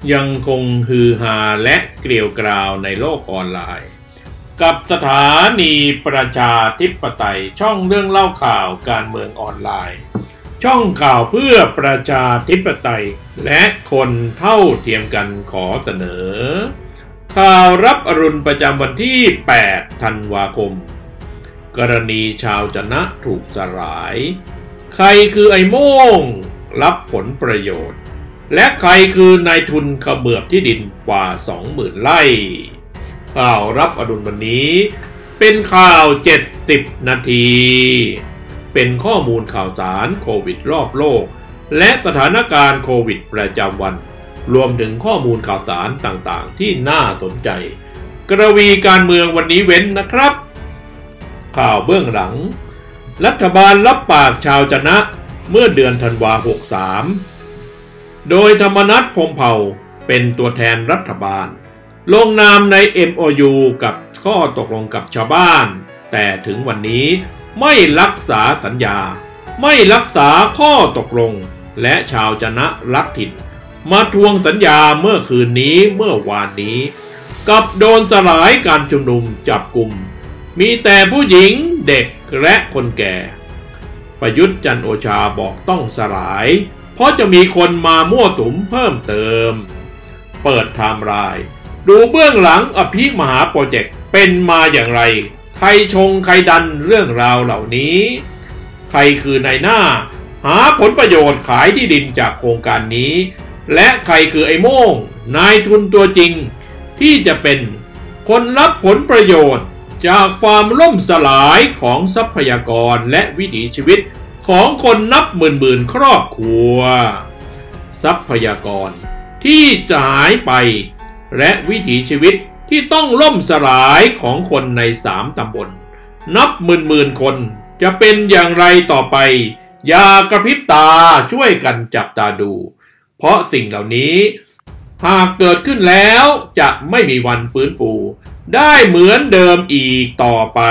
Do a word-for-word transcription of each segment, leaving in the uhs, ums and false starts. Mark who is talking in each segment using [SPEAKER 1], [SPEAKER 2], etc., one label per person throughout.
[SPEAKER 1] ยังคงฮือฮาและเกลียวกราวในโลกออนไลน์กับสถานีประชาธิปไตยช่องเรื่องเล่าข่าวการเมืองออนไลน์ช่องข่าวเพื่อประชาธิปไตยและคนเท่าเทียมกันขอเสนอข่าวรับอรุณประจำวันที่แปดธันวาคมกรณีชาวจะนะถูกสลายใครคือไอ้โม่งรับผลประโยชน์และใครคือนายทุนเขมือบที่ดินกว่า สองหมื่น ไร่ข่าวรับอรุณวันนี้เป็นข่าวเจ็ดสิบนาทีเป็นข้อมูลข่าวสารโควิดรอบโลกและสถานการณ์โควิดประจำวันรวมถึงข้อมูลข่าวสารต่างๆที่น่าสนใจกระวีการเมืองวันนี้เว้นนะครับข่าวเบื้องหลังรัฐบาลรับปากชาวจะนะเมื่อเดือนธันวาคมหกสามโดยธรรมนัส พรหมเผ่าเป็นตัวแทนรัฐบาลลงนามใน เอ็ม โอ ยู กับข้อตกลงกับชาวบ้านแต่ถึงวันนี้ไม่รักษาสัญญาไม่รักษาข้อตกลงและชาวจะนะรักถิ่นมาทวงสัญญาเมื่อคืนนี้เมื่อวานนี้กับโดนสลายการชุมนุมจับกลุ่มมีแต่ผู้หญิงเด็กและคนแก่ประยุทธ์จันทร์โอชาบอกต้องสลายเพราะจะมีคนมามั่วสุมเพิ่มเติมเปิดไทม์ไลน์ดูเบื้องหลังอภิมหาโปรเจกต์เป็นมาอย่างไรใครชงใครดันเรื่องราวเหล่านี้ใครคือนายหน้าหาผลประโยชน์ขายที่ดินจากโครงการนี้และใครคือไอ้โม่งนายทุนตัวจริงที่จะเป็นคนรับผลประโยชน์จากความล่มสลายของทรัพยากรและวิถีชีวิตของคนนับหมื่นๆครอบครัวทรัพยากรที่จะหายไปและวิถีชีวิตที่ต้องล่มสลายของคนในสามตำบลนับหมื่นๆคนจะเป็นอย่างไรต่อไปอย่ากระพริบตาช่วยกันจับตาดูเพราะสิ่งเหล่านี้หากเกิดขึ้นแล้วจะไม่มีวันฟื้นฟูได้เหมือนเดิมอีกต่อไป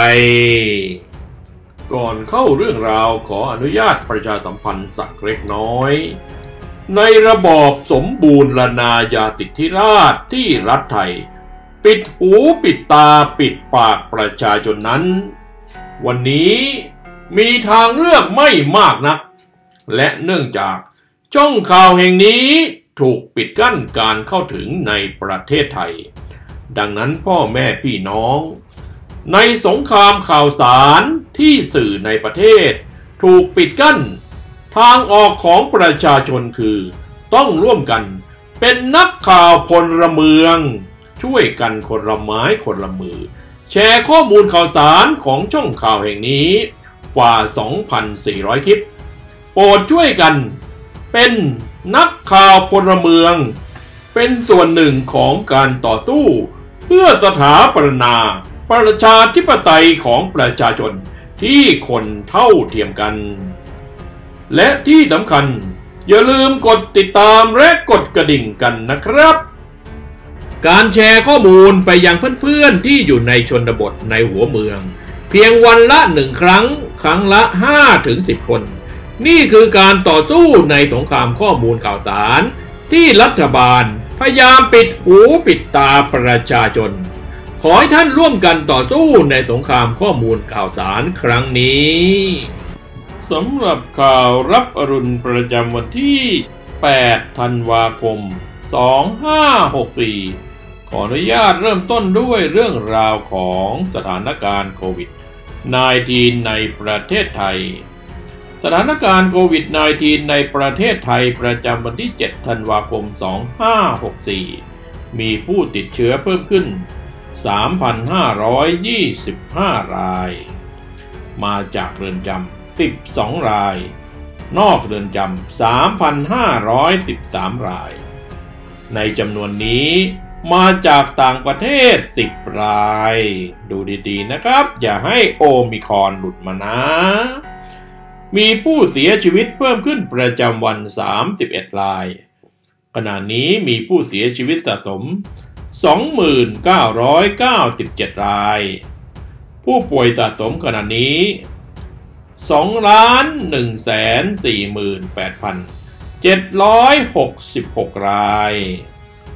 [SPEAKER 1] ก่อนเข้าเรื่องราวขออนุญาตประชาสัมพันธ์สักเล็กน้อยในระบอบสมบูรณาญาสิทธิราชย์ที่รัฐไทยปิดหูปิดตาปิดปากประชาชนนั้นวันนี้มีทางเลือกไม่มากนักและเนื่องจากช่องข่าวแห่งนี้ถูกปิดกั้นการเข้าถึงในประเทศไทยดังนั้นพ่อแม่พี่น้องในสงครามข่าวสารที่สื่อในประเทศถูกปิดกั้นทางออกของประชาชนคือต้องร่วมกันเป็นนักข่าวพลเมืองช่วยกันคนละไม้คนละมือแชร์ข้อมูลข่าวสารของช่องข่าวแห่งนี้กว่า สองพันสี่ร้อย คลิปโปรดช่วยกันเป็นนักข่าวพลเมืองเป็นส่วนหนึ่งของการต่อสู้เพื่อสถาปนาประชาธิปไตยของประชาชนที่คนเท่าเทียมกันและที่สำคัญอย่าลืมกดติดตามและกดกระดิ่งกันนะครับการแชร์ข้อมูลไปยังเพื่อนๆที่อยู่ในชนบทในหัวเมืองเพียงวันละหนึ่งครั้งครั้งละ ห้าถึงสิบ คนนี่คือการต่อสู้ในสงครามข้อมูลข่าวสารที่รัฐบาลพยายามปิดหูปิดตาประชาชนขอให้ท่านร่วมกันต่อสู้ในสงครามข้อมูลข่าวสารครั้งนี้สำหรับข่าวรับอรุณประจำวันที่แปดธันวาคมสองพันห้าร้อยหกสิบสี่ขออนุญาตเริ่มต้นด้วยเรื่องราวของสถานการณ์โควิด สิบเก้า ในประเทศไทยสถานการณ์โควิด สิบเก้า ในประเทศไทยประจำวันที่เจ็ดธันวาคมสองพันห้าร้อยหกสิบสี่มีผู้ติดเชื้อเพิ่มขึ้น สามพันห้าร้อยยี่สิบห้า รายมาจากเรือนจำสิบสองรายนอกเรือนจำ สามพันห้าร้อยสิบสาม รายในจำนวนนี้มาจากต่างประเทศสิบรายดูดีๆนะครับอย่าให้โอมิครอนหลุดมานะมีผู้เสียชีวิตเพิ่มขึ้นประจำวันสามสิบเอ็ดรายขณะนี้มีผู้เสียชีวิตสะสม สองหมื่นเก้าร้อยเก้าสิบเจ็ด รายผู้ป่วยสะสมขณะนี้ สองล้าน หนึ่งแสนสี่หมื่นแปดพันเจ็ดร้อยหกสิบหก ราย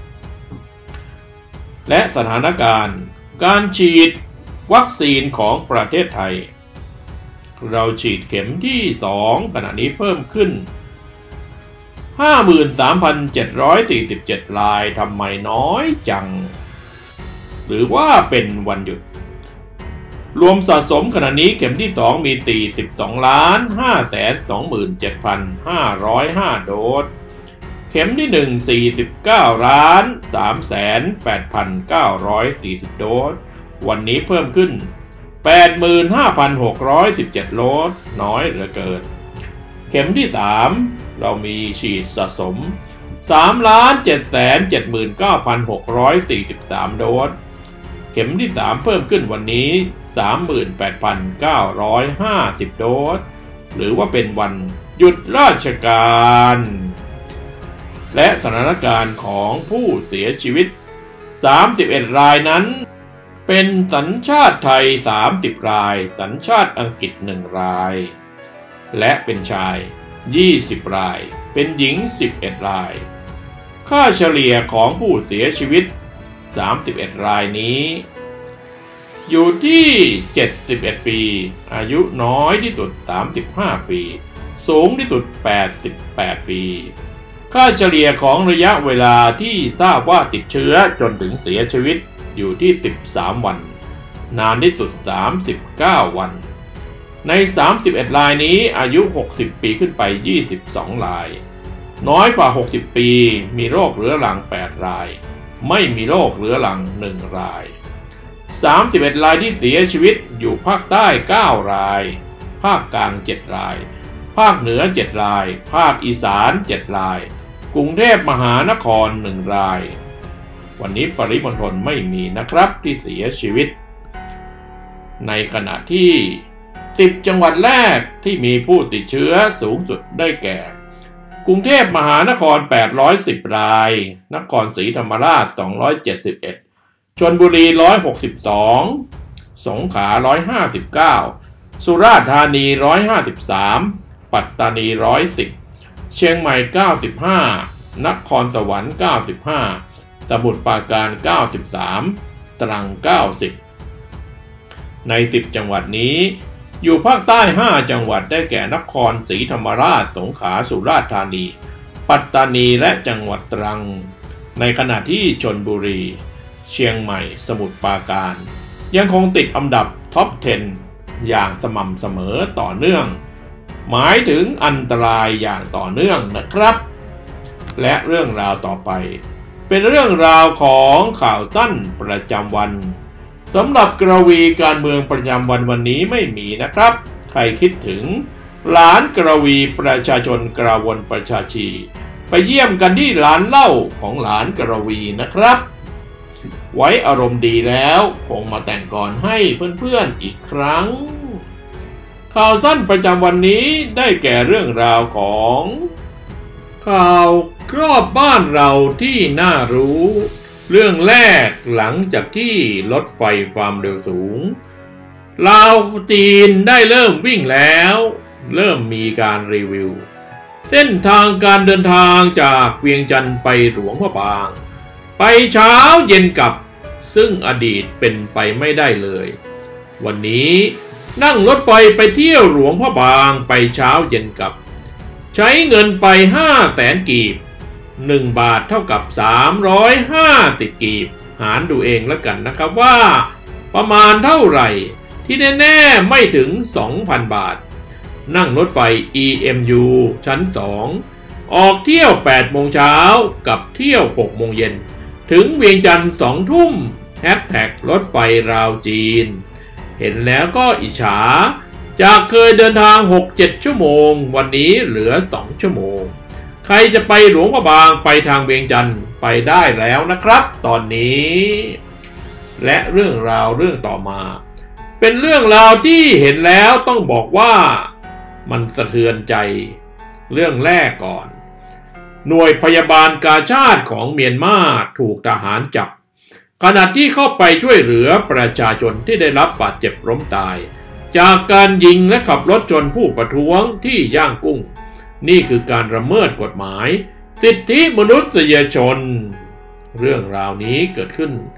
[SPEAKER 1] และสถานการณ์การฉีดวัคซีนของประเทศไทยเราฉีดเข็มที่สองขณะนี้เพิ่มขึ้น ห้าหมื่นสามพันเจ็ดร้อยสี่สิบเจ็ด รายทำไมน้อยจังหรือว่าเป็นวันหยุดรวมสะสมขณะนี้เข็มที่สองมี สี่สิบสองล้าน ห้าแสนสองหมื่นเจ็ดพันห้าร้อยห้า โดสเข็มที่หนึ่ง สี่สิบเก้าล้าน สามแสนแปดพันเก้าร้อยสี่สิบ โดสวันนี้เพิ่มขึ้น แปดหมื่นห้าพันหกร้อยสิบเจ็ด โดสน้อยเหลือเกินเข็มที่สามเรามีฉีดสะสม สามล้าน เจ็ดแสนเจ็ดหมื่นเก้าพันหกร้อยสี่สิบสาม โดสเข็มที่สามเพิ่มขึ้นวันนี้ สามหมื่นแปดพันเก้าร้อยห้าสิบ โดสหรือว่าเป็นวันหยุดราชการและสถานการณ์ของผู้เสียชีวิตสามสิบเอ็ดรายนั้นเป็นสัญชาติไทยสามสิบรายสัญชาติอังกฤษหนึ่งรายและเป็นชายยี่สิบรายเป็นหญิงสิบเอ็ดรายค่าเฉลี่ยของผู้เสียชีวิตสามสิบเอ็ดรายนี้อยู่ที่เจ็ดสิบเอ็ดปีอายุน้อยที่สุดสามสิบห้าปีสูงที่สุดแปดสิบแปดปีค่าเฉลี่ยของระยะเวลาที่ทราบว่าติดเชื้อจนถึงเสียชีวิตอยู่ที่สิบสามวันนานที่สุดสามสิบเก้าวันในสามสิบเอ็ดรายนี้อายุหกสิบปีขึ้นไปยี่สิบสองรายน้อยกว่าหกสิบปีมีโรคเรื้อรังแปดรายไม่มีโรคเรื้อรังหนึ่งรายสามสิบเอ็ดรายที่เสียชีวิตอยู่ภาคใต้เก้ารายภาคกลางเจ็ดรายภาคเหนือเจ็ดรายภาคอีสานเจ็ดรายกรุงเทพมหานครหนึ่งรายวันนี้ปริมณฑลไม่มีนะครับที่เสียชีวิตในขณะที่สิบจังหวัดแรกที่มีผู้ติดเชื้อสูงสุดได้แก่กรุงเทพมหานครแปดร้อยสิบรายนครศรีธรรมราชสองร้อยเจ็ดสิบเอ็ดชลบุรีหนึ่งร้อยหกสิบสองสงขลาหนึ่งร้อยห้าสิบเก้าสุราษฎร์ธานีหนึ่งร้อยห้าสิบสามปัตตานีหนึ่งร้อยสิบเชียงใหม่เก้าสิบห้านครสวรรค์เก้าสิบห้าสมุทรปราการเก้าสิบสามตรังเก้าสิบในสิบจังหวัดนี้อยู่ภาคใต้ห้าจังหวัดได้แก่นครศรีธรรมราชสงขลาสุราษฎร์ธานีปัตตานีและจังหวัดตรังในขณะที่ชลบุรีเชียงใหม่สมุทรปราการยังคงติดอันดับท็อปสิบอย่างสม่ำเสมอต่อเนื่องหมายถึงอันตรายอย่างต่อเนื่องนะครับและเรื่องราวต่อไปเป็นเรื่องราวของข่าวสั้นประจำวันสำหรับกระวีการเมืองประจำวันวันนี้ไม่มีนะครับใครคิดถึงหลานกระวีประชาชนกระวนประชาชีไปเยี่ยมกันที่ร้านเหล้าของหลานกระวีนะครับไว้อารมณ์ดีแล้วคงมาแต่งก่อนให้เพื่อนๆอีกครั้งข่าวสั้นประจำวันนี้ได้แก่เรื่องราวของข่าวรอบบ้านเราที่น่ารู้เรื่องแรกหลังจากที่รถไฟความเร็วสูงลาวจีนได้เริ่มวิ่งแล้วเริ่มมีการรีวิวเส้นทางการเดินทางจากเวียงจันทร์ไปหลวงพระบางไปเช้าเย็นกลับซึ่งอดีตเป็นไปไม่ได้เลยวันนี้นั่งรถไฟไปเที่ยวหลวงพระบางไปเช้าเย็นกลับใช้เงินไปห้าแสนกีบหนึ่งบาทเท่ากับสามร้อยห้าสิบกีบหารดูเองแล้วกันนะครับว่าประมาณเท่าไหร่ที่แน่ๆไม่ถึง สองพัน บาทนั่งรถไฟ อี เอ็ม ยู ชั้นสองออกเที่ยวแปดโมงเช้ากับเที่ยวหกโมงเย็นถึงเวียงจันทร์สองทุ่มแฮชแท็กรถไฟราวจีนเห็นแล้วก็อิจฉาจากเคยเดินทาง หกเจ็ด ชั่วโมงวันนี้เหลือสองชั่วโมงใครจะไปหลวงพระบางไปทางเวียงจันทร์ไปได้แล้วนะครับตอนนี้และเรื่องราวเรื่องต่อมาเป็นเรื่องราวที่เห็นแล้วต้องบอกว่ามันสะเทือนใจเรื่องแรกก่อนหน่วยพยาบาลกาชาดของเมียนมาถูกทหารจับขณะที่เข้าไปช่วยเหลือประชาชนที่ได้รับบาดเจ็บล้มตายจากการยิงและขับรถชนผู้ประท้วงที่ย่างกุ้งนี่คือการละเมิดกฎหมายสิทธิมนุษยชนเรื่องราวนี้เกิดขึ้น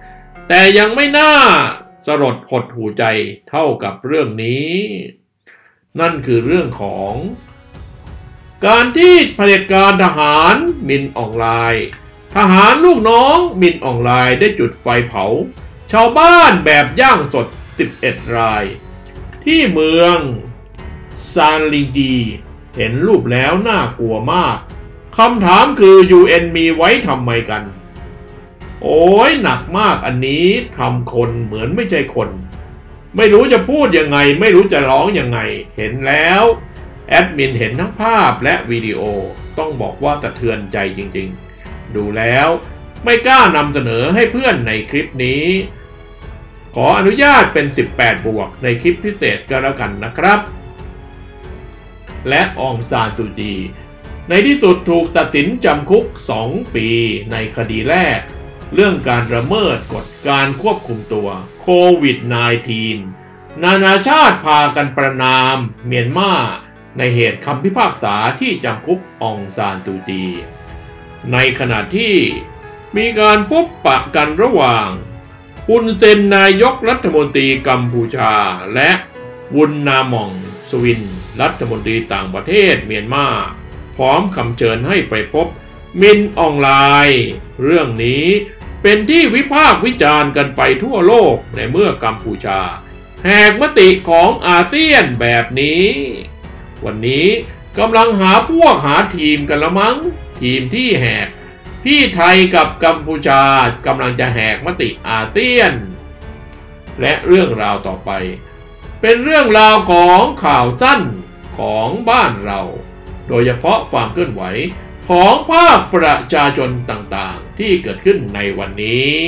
[SPEAKER 1] แต่ยังไม่น่าสลดหดหูใจเท่ากับเรื่องนี้ นั่นคือเรื่องของการที่เผด็จการทหารมินออนไลน์ทหารลูกน้องมินออนไลน์ได้จุดไฟเผาชาวบ้านแบบย่างสดสิบเอ็ดรายที่เมืองซานลิงจีเห็นรูปแล้วน่ากลัวมากคำถามคือ ยู เอ็น มีไว้ทำไมกันโอ้ยหนักมากอันนี้ทำคนเหมือนไม่ใช่คนไม่รู้จะพูดยังไงไม่รู้จะร้องยังไงเห็นแล้วแอดมินเห็นทั้งภาพและวิดีโอต้องบอกว่าสะเทือนใจจริงๆดูแล้วไม่กล้านำเสนอให้เพื่อนในคลิปนี้ขออนุญาตเป็นสิบแปดบวกในคลิปพิเศษก็แล้วกันนะครับและอองซานซูจีในที่สุดถูกตัดสินจำคุกสองปีในคดีแรกเรื่องการละเมิดกฎการควบคุมตัวโควิด สิบเก้า นานาชาติพากันประณามเมียนมาในเหตุคำพิพากษาที่จำคุกอองซานซูจีในขณะที่มีการพบปะกันระหว่างฮุนเซนนายกรัฐมนตรีกัมพูชาและวุนนาหม่องสวินรัฐมนตรีต่างประเทศเมียนมาพร้อมคำเชิญให้ไปพบมินออนไลน์เรื่องนี้เป็นที่วิพากษ์วิจารณ์กันไปทั่วโลกในเมื่อกัมพูชาแหกมติของอาเซียนแบบนี้วันนี้กำลังหาพวกหาทีมกันละมั้งทีมที่แหกพี่ไทยกับกัมพูชากำลังจะแหกมติอาเซียนและเรื่องราวต่อไปเป็นเรื่องราวของข่าวสั้นของบ้านเราโดยเฉพาะความเคลื่อนไหวของภาคประชาชนต่างๆที่เกิดขึ้นในวันนี้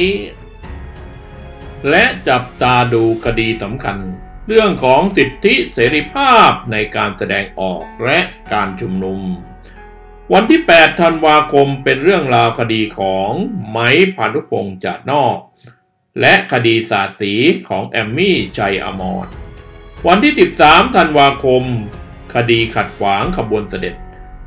[SPEAKER 1] และจับตาดูคดีสำคัญเรื่องของสิทธิเสรีภาพในการแสดงออกและการชุมนุมวันที่แปดธันวาคมเป็นเรื่องราวคดีของไม้พานุพงษ์จาดนอกและคดีสาดสีของแอมมี่ชัยอมรวันที่สิบสามธันวาคมคดีขัดขวางขบวนเสด็จ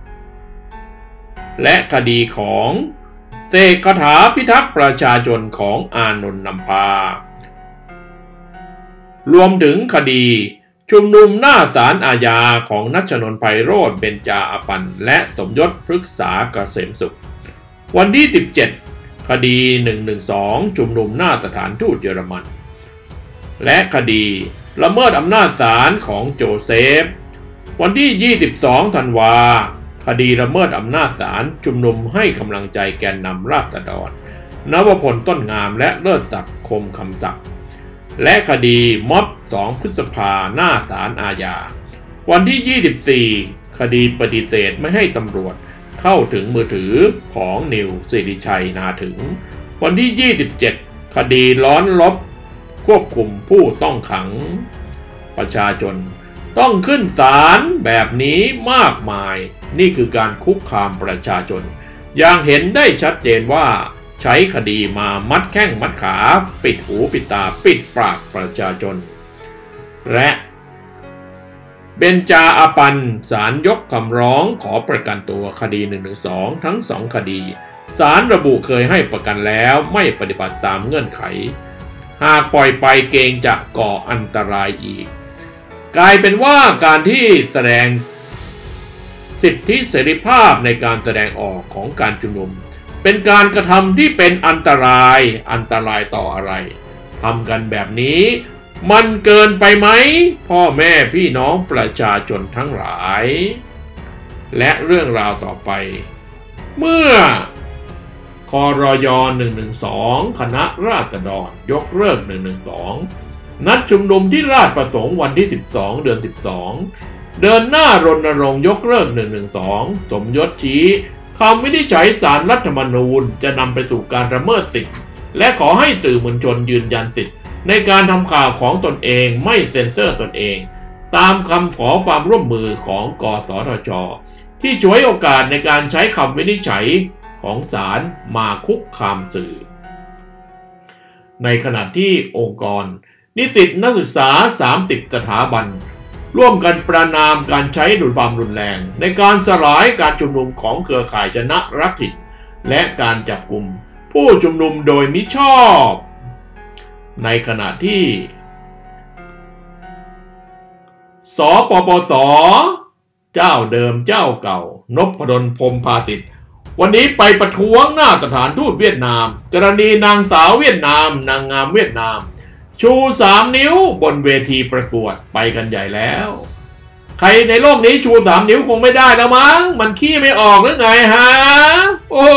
[SPEAKER 1] และคดีของเสกคาถาพิทักษ์ประชาชนของอานนท์นำพารวมถึงคดีชุมนุมหน้าศาลอาญาของณัชนนท์ไพโรจน์เบญจาอปันน์และสมยศพฤกษาเกษมสุขวันที่สิบเจ็ดคดีหนึ่งหนึ่งสองชุมนุมหน้าสถานทูตเยอรมันและคดีละเมิดอำนาจศาลของโจเซฟวันที่ยี่สิบสองธันวาคดีละเมิดอำนาจศาลชุมนุมให้กำลังใจแกนนำราษฎรนวพลต้นงามและเลิศศักดิ์คมคำศักดิ์และคดีม็อบสองพฤษภาหน้าศาลอาญาวันที่ยี่สิบสี่คดีปฏิเสธไม่ให้ตำรวจเข้าถึงมือถือของนิวสิริชัยนาถึงวันที่ยี่สิบเจ็ดคดีร้อนรบควบคุมผู้ต้องขังประชาชนต้องขึ้นศาลแบบนี้มากมายนี่คือการคุกคามประชาชนอย่างเห็นได้ชัดเจนว่าใช้คดีมามัดแข้งมัดขาปิดหูปิดตาปิดปากประชาชนและเบญจาอปันน์ศาลยกคำร้องขอประกันตัวคดีหนึ่งหนึ่งสองทั้งสองคดีศาลระบุเคยให้ประกันแล้วไม่ปฏิบัติตามเงื่อนไขหากปล่อยไปเกรงจะก่ออันตรายอีกกลายเป็นว่าการที่แสดงสิทธิเสรีภาพในการแสดงออกของการชุมนุมเป็นการกระทำที่เป็นอันตรายอันตรายต่ออะไรทำกันแบบนี้มันเกินไปไหมพ่อแม่พี่น้องประชาชนทั้งหลายและเรื่องราวต่อไปเมื่อครย.หนึ่งหนึ่งสองคณะราษฎรยกเลิกหนึ่งหนึ่งสองนัดชุมนุมที่ราชประสงค์วันที่สิบสองเดือนสิบสองเดินหน้ารณรงค์ยกเลิกหนึ่งหนึ่งสองสมยศชี้คำวินิจฉัยศาลรัฐธรรมนูญจะนำไปสู่การละเมิดสิทธิและขอให้สื่อมวลชนยืนยันสิทธิในการทำข่าวของตนเองไม่เซ็นเซอร์ตนเองตามคำขอความร่วมมือของกสทช.ที่ฉวยโอกาสในการใช้คำวินิจฉัยของศาลมาคุกคามสื่อในขณะที่องค์กรนิสิตนักศึกษาสามสิบสถาบันร่วมกันประณามการใช้ดุลความรุนแรงในการสลายการชุมนุมของเครือข่ายชนะรักถิ่นและการจับกุมผู้ชุมนุมโดยมิชอบในขณะที่สปปส.เจ้าเดิมเจ้าเก่านพดลพรหมภาสิทธิ์วันนี้ไปประท้วงหน้าสถานทูตเวียดนามกรณีนางสาวเวียดนามนางงามเวียดนามชูสามนิ้วบนเวทีประกวดไปกันใหญ่แล้วใครในโลกนี้ชูสามนิ้วคงไม่ได้แล้วมั้งมันขี้ไม่ออกหรือไงฮะโอ้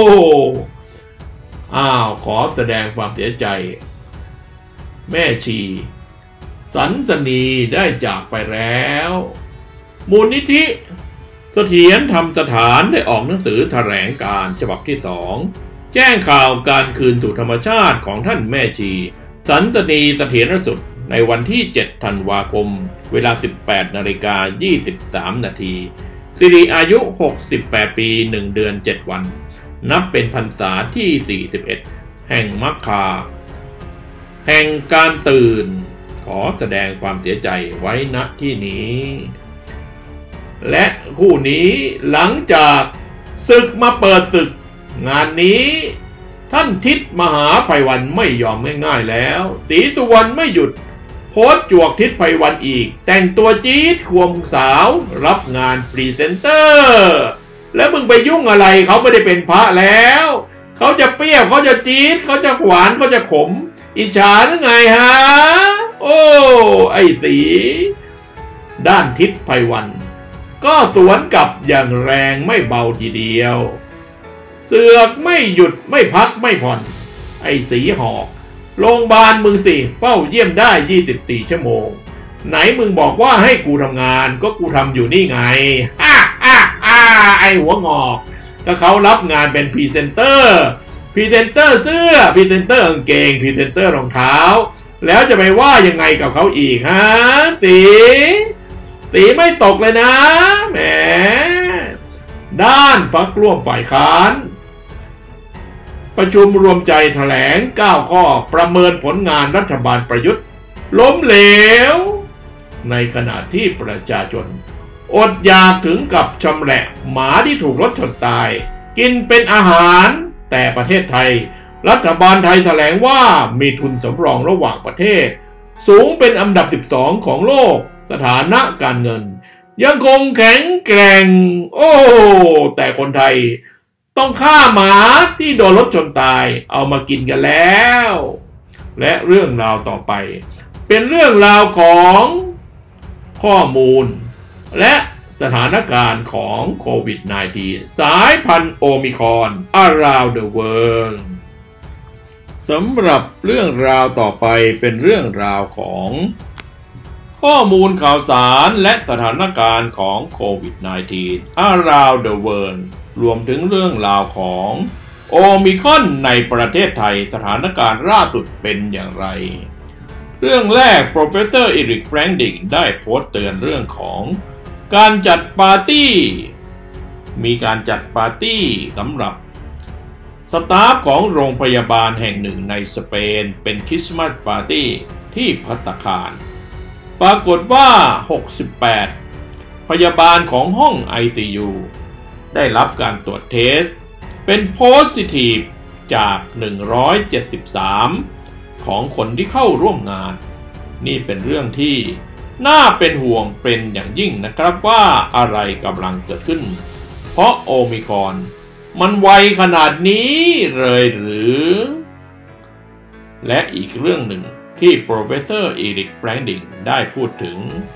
[SPEAKER 1] อ้าวขอแสดงความเสียใจแม่ชีสันสนีได้จากไปแล้วมูลนิธิเสถียรธรรมสถานได้ออกหนังสือแถลงการฉบับที่สองแจ้งข่าวการคืนสู่ธรรมชาติของท่านแม่ชีสันสนีเสถียรสุดในวันที่เจ็ดธันวาคมเวลา สิบแปดนาฬิกายี่สิบสามนาทีสิริอายุหกสิบแปดปีหนึ่งเดือนเจ็ดวันนับเป็นพรรษาที่สี่สิบเอ็ดแห่งมรรคาแห่งการตื่นขอแสดงความเสียใจไว้ณที่นี้และคู่นี้หลังจากศึกมาเปิดศึกงานนี้ท่านทิศมหาไพวันไม่ยอมง่ายๆแล้วศรีสุวรรณไม่หยุดโพสต์จวกทิศไพวันอีกแต่งตัวจี๊ดควงสาวรับงานพรีเซนเตอร์แล้วมึงไปยุ่งอะไรเขาไม่ได้เป็นพระแล้วเขาจะเปรี้ยวเขาจะจี๊ดเขาจะหวานเขาจะขมอิจฉาหรือไงฮะโอ้ไอ้สีด้านทิศไพวันก็สวนกลับอย่างแรงไม่เบาทีเดียวเสือกไม่หยุดไม่พักไม่ผ่อนไอ้สีหอกโรงพยาบาลมึงสิเฝ้าเยี่ยมได้ยี่สิบสี่ชั่วโมงไหนมึงบอกว่าให้กูทำงานก็กูทำอยู่นี่ไงฮ่าฮ่าฮ่าไอ้หัวงอกก็เขารับงานเป็นพรีเซนเตอร์พรีเซนเตอร์เสื้อพรีเซนเตอร์กางเกงพรีเซนเตอร์รองเท้าแล้วจะไปว่ายังไงกับเขาอีกฮะสีสีไม่ตกเลยนะแหมด้านพรรคร่วมฝ่ายค้านประชุมรวมใจแถลงเก้าข้อประเมินผลงานรัฐบาลประยุทธ์ล้มเหลวในขณะที่ประชาชนอดอยากถึงกับชำแหละหมาที่ถูกรถชนตายกินเป็นอาหารแต่ประเทศไทยรัฐบาลไทยแถลงว่ามีทุนสำรองระหว่างประเทศสูงเป็นอันดับสิบสองของโลกสถานะการเงินยังคงแข็งแกร่งโอ้แต่คนไทยต้องฆ่าหมาที่โดนรถชนตายเอามากินกันแล้วและเรื่องราวต่อไปเป็นเรื่องราวของข้อมูลและสถานการณ์ของโควิด สิบเก้า สายพันธุ์โอมิครอน around the world สำหรับเรื่องราวต่อไปเป็นเรื่องราวของข้อมูลข่าวสารและสถานการณ์ของโควิด สิบเก้า around the world รวมถึงเรื่องราวของโอมิครอนในประเทศไทยสถานการณ์ล่าสุดเป็นอย่างไรเรื่องแรก Professor Eric Franklin ได้โพสต์เตือนเรื่องของการจัดปาร์ตี้มีการจัดปาร์ตี้สำหรับสตาฟของโรงพยาบาลแห่งหนึ่งในสเปนเป็นคริสต์มาสปาร์ตี้ที่ภัตตาคารปรากฏว่าหกสิบแปดพยาบาลของห้อง ไอ ซี ยู ได้รับการตรวจเทสเป็นโพสิทีฟจากหนึ่งร้อยเจ็ดสิบสามของคนที่เข้าร่วมงานนี่เป็นเรื่องที่น่าเป็นห่วงเป็นอย่างยิ่งนะครับว่าอะไรกำลังเกิดขึ้นเพราะโอมิครอนมันไวขนาดนี้เลยหรือและอีกเรื่องหนึ่งที่ Professor Eric Franklin ได้พูดถึง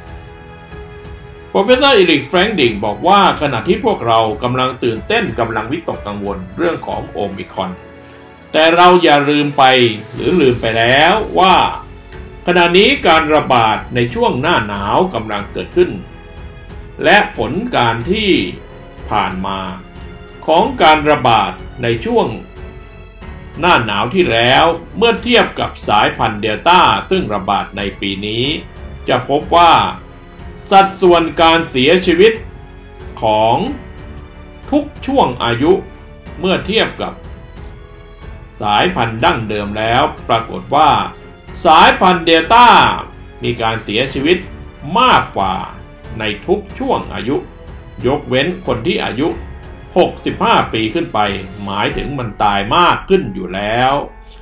[SPEAKER 1] Professor Eric Franklin บอกว่าขณะที่พวกเรากำลังตื่นเต้นกำลังวิตกกังวลเรื่องของโอมิครอนแต่เราอย่าลืมไปหรือลืมไปแล้วว่าขณะนี้การระบาดในช่วงหน้าหนาวกำลังเกิดขึ้นและผลการที่ผ่านมาของการระบาดในช่วงหน้าหนาวที่แล้วเมื่อเทียบกับสายพันธุ์เดลต้าซึ่งระบาดในปีนี้จะพบว่าสัดส่วนการเสียชีวิตของทุกช่วงอายุเมื่อเทียบกับสายพันธุ์ดั้งเดิมแล้วปรากฏว่าสายพันธุ์เดลต้ามีการเสียชีวิตมากกว่าในทุกช่วงอายุยกเว้นคนที่อายุหกสิบห้าปีขึ้นไปหมายถึงมันตายมากขึ้นอยู่แล้ว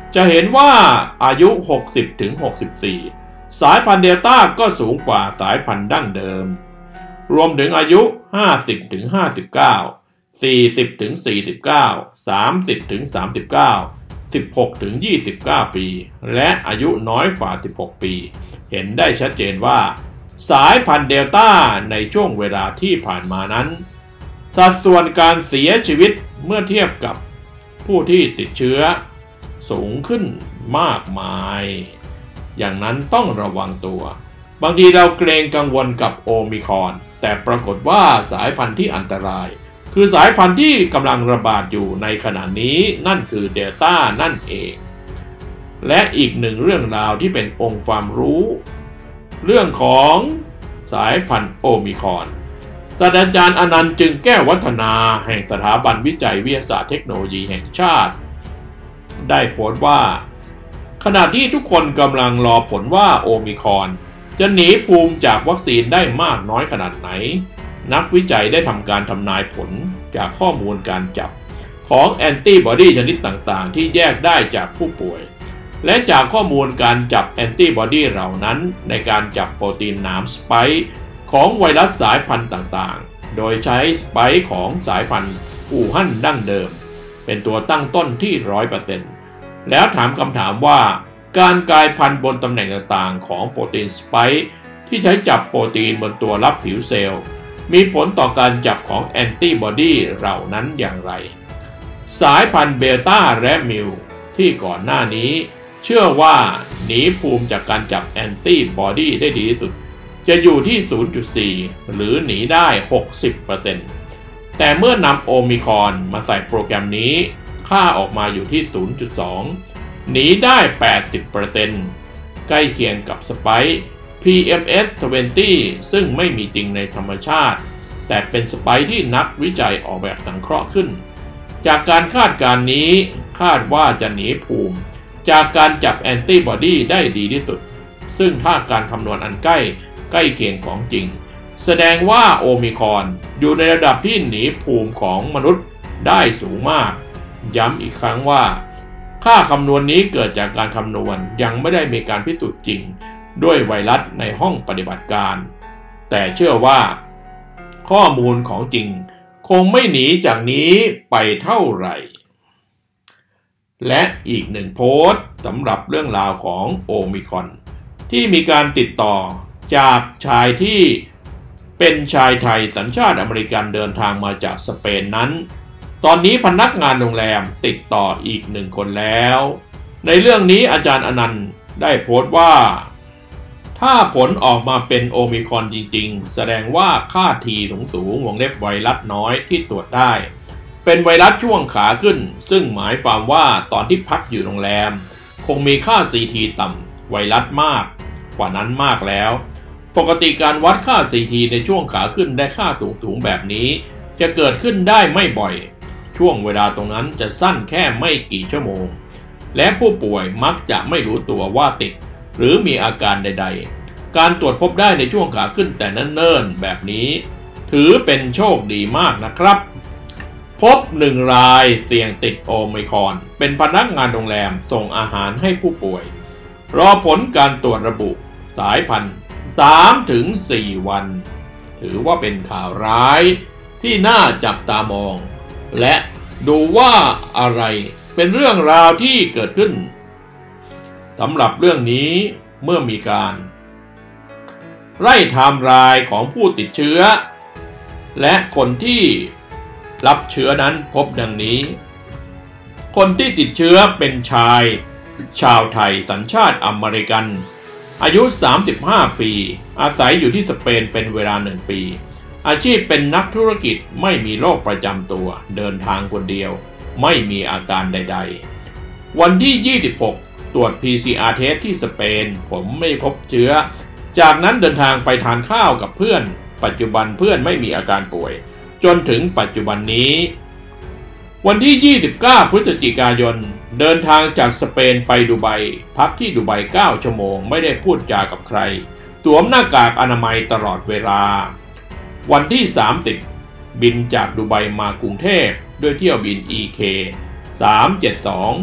[SPEAKER 1] จะเห็นว่าอายุ หกสิบถึงหกสิบสี่ สายพันธุ์เดลต้าก็สูงกว่าสายพันธุ์ดั้งเดิมรวมถึงอายุ ห้าสิบถึงห้าสิบเก้า สี่สิบถึงสี่สิบเก้า สามสิบถึงสามสิบเก้า สิบหกถึงยี่สิบเก้า ปีและอายุน้อยกว่าสิบหกปีเห็นได้ชัดเจนว่าสายพันธุ์เดลต้าในช่วงเวลาที่ผ่านมานั้นสัดส่วนการเสียชีวิตเมื่อเทียบกับผู้ที่ติดเชื้อสูงขึ้นมากมายอย่างนั้นต้องระวังตัวบางทีเราเกรงกังวลกับโอมิครอนแต่ปรากฏว่าสายพันธุ์ที่อันตรายคือสายพันธุ์ที่กำลังระบาดอยู่ในขณะนี้นั่นคือเดลต้านั่นเองและอีกหนึ่งเรื่องราวที่เป็นองค์ความรู้เรื่องของสายพันธุ์โอมิครอนศาสตราจารย์อนันต์จึงแก้ววัฒนาแห่งสถาบันวิจัยวิทยาศาสตร์เทคโนโลยีแห่งชาติได้โพสต์ว่าขณะที่ทุกคนกำลังรอผลว่าโอมิครอนจะหนีภูมิจากวัคซีนได้มากน้อยขนาดไหนนักวิจัยได้ทำการทำนายผลจากข้อมูลการจับของแอนติบอดีชนิดต่างๆที่แยกได้จากผู้ป่วยและจากข้อมูลการจับแอนติบอดีเหล่านั้นในการจับโปรตีนหนามสไปค์ของไวรัสสายพันธุ์ต่างๆโดยใช้สไปค์ของสายพันธุ์อู่ฮั่นดั้งเดิมเป็นตัวตั้งต้นที่ ร้อยเปอร์เซ็นต์ แล้วถามคำถามว่าการกลายพันธุ์บนตำแหน่งต่างๆของโปรตีนสไปค์ที่ใช้จับโปรตีนบนตัวรับผิวเซลล์มีผลต่อการจับของแอนติบอดีเหล่านั้นอย่างไรสายพันธุ์เบต้าและมิวที่ก่อนหน้านี้เชื่อว่าหนีภูมิจากการจับแอนติบอดีได้ดีที่สุดจะอยู่ที่ ศูนย์จุดสี่ หรือหนีได้ หกสิบเปอร์เซ็นต์ แต่เมื่อนำโอมิครอนมาใส่โปรแกรมนี้ค่าออกมาอยู่ที่ ศูนย์จุดสอง หนีได้ แปดสิบเปอร์เซ็นต์ ใกล้เคียงกับสไปค์ พี เอ็ม เอส ยี่สิบ ซึ่งไม่มีจริงในธรรมชาติแต่เป็นสไปค์ที่นักวิจัยออกแบบสังเคราะห์ขึ้นจากการคาดการณ์นี้คาดว่าจะหนีภูมิจากการจับแอนติบอดีได้ดีที่สุดซึ่งถ้าการคำนวณอันใกล้ใกล้เคียงของจริงแสดงว่าโอมิครอนอยู่ในระดับที่หนีภูมิของมนุษย์ได้สูงมากย้ำอีกครั้งว่าค่าคำนวณนี้เกิดจากการคำนวณยังไม่ได้มีการพิสูจน์จริงด้วยไวรัสในห้องปฏิบัติการแต่เชื่อว่าข้อมูลของจริงคงไม่หนีจากนี้ไปเท่าไหร่และอีกหนึ่งโพสต์สำหรับเรื่องราวของโอมิครอนที่มีการติดต่อจากชายที่เป็นชายไทยสัญชาติอเมริกันเดินทางมาจากสเปนนั้นตอนนี้พนักงานโรงแรมติดต่ออีกหนึ่งคนแล้วในเรื่องนี้อาจารย์อนันต์ได้โพสต์ว่าถ้าผลออกมาเป็นโอมิครอนจริงๆแสดงว่าค่า T สูงสูงวงเล็บไวรัสน้อยที่ตรวจได้เป็นไวรัสช่วงขาขึ้นซึ่งหมายความว่าตอนที่พักอยู่โรงแรมคงมีค่า ซี ที ต่ำไวรัสมากกว่านั้นมากแล้วปกติการวัดค่า ซี ที ในช่วงขาขึ้นได้ค่าสูงสูงแบบนี้จะเกิดขึ้นได้ไม่บ่อยช่วงเวลาตรงนั้นจะสั้นแค่ไม่กี่ชั่วโมงและผู้ป่วยมักจะไม่รู้ตัวว่าติดหรือมีอาการใดๆการตรวจพบได้ในช่วงขาขึ้นแต่เนิ่นๆแบบนี้ถือเป็นโชคดีมากนะครับพบหนึ่งรายเสี่ยงติดโอมิครอนเป็นพนักงานโรงแรมส่งอาหารให้ผู้ป่วยรอผลการตรวจระบุสายพันธุ์ สามถึงสี่ วันถือว่าเป็นข่าวร้ายที่น่าจับตามองและดูว่าอะไรเป็นเรื่องราวที่เกิดขึ้นสำหรับเรื่องนี้เมื่อมีการไล่ไทม์ไลน์ของผู้ติดเชื้อและคนที่รับเชื้อนั้นพบดังนี้คนที่ติดเชื้อเป็นชายชาวไทยสัญชาติอเมริกันอายุสามสิบห้าปีอาศัยอยู่ที่สเปนเป็นเวลาหนึ่งปีอาชีพเป็นนักธุรกิจไม่มีโรคประจำตัวเดินทางคนเดียวไม่มีอาการใดๆวันที่ยี่สิบหกตรวจ พี ซี อาร์ เทสที่สเปนผมไม่พบเชื้อจากนั้นเดินทางไปทานข้าวกับเพื่อนปัจจุบันเพื่อนไม่มีอาการป่วยจนถึงปัจจุบันนี้วันที่ยี่สิบเก้าพฤศจิกายนเดินทางจากสเปนไปดูไบพักที่ดูไบเก้าชั่วโมงไม่ได้พูดจากับใครสวมหน้ากากอนามัยตลอดเวลาวันที่สามสิบบินจากดูไบมากรุงเทพด้วยเที่ยวบิน อี เค สามเจ็ดสอง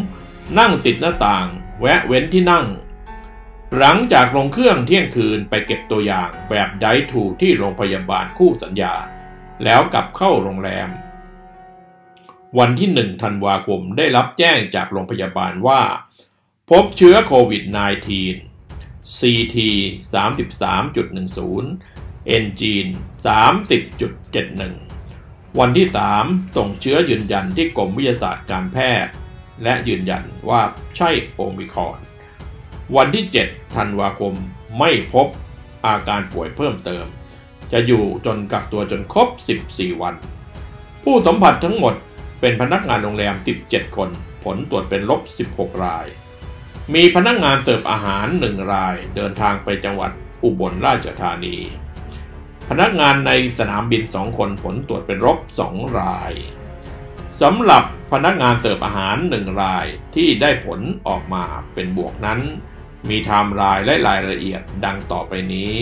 [SPEAKER 1] นั่งติดหน้าต่างแวะเว้นที่นั่งหลังจากลงเครื่องเที่ยงคืนไปเก็บตัวอย่างแบบไดร์ทูที่โรงพยาบาลคู่สัญญาแล้วกลับเข้าโรงแรมวันที่หนึ่งธันวาคมได้รับแจ้งจากโรงพยาบาลว่าพบเชื้อโควิด สิบเก้า ซี ที สามสิบสามจุดหนึ่งศูนย์ N จีน สามสิบจุดเจ็ดหนึ่ง วันที่สามส่งเชื้อยืนยันที่กรมวิทยาศาสตร์การแพทย์และยืนยันว่าใช่โอมิครอนวันที่เจ็ดธันวาคมไม่พบอาการป่วยเพิ่มเติมจะอยู่จนกักตัวจนครบสิบสี่วันผู้สัมผัสทั้งหมดเป็นพนักงานโรงแรมสิบเจ็ดคนผลตรวจเป็นลบสิบหกรายมีพนักงานเสิร์ฟอาหารหนึ่งรายเดินทางไปจังหวัดอุบลราชธานีพนักงานในสนามบินสองคนผลตรวจเป็นลบสองรายสำหรับพนักงานเสิร์ฟอาหารหนึ่งรายที่ได้ผลออกมาเป็นบวกนั้นมีไทม์ไลน์และรายละเอียดดังต่อไปนี้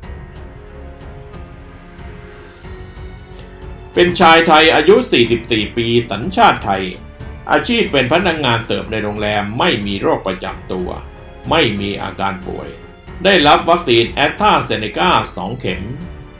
[SPEAKER 1] เป็นชายไทยอายุสี่สิบสี่ปีสัญชาติไทยอาชีพเป็นพนักงานเสิร์ฟในโรงแรมไม่มีโรคประจำตัวไม่มีอาการป่วยได้รับวัคซีนแอสตราเซเนกาสองเข็ม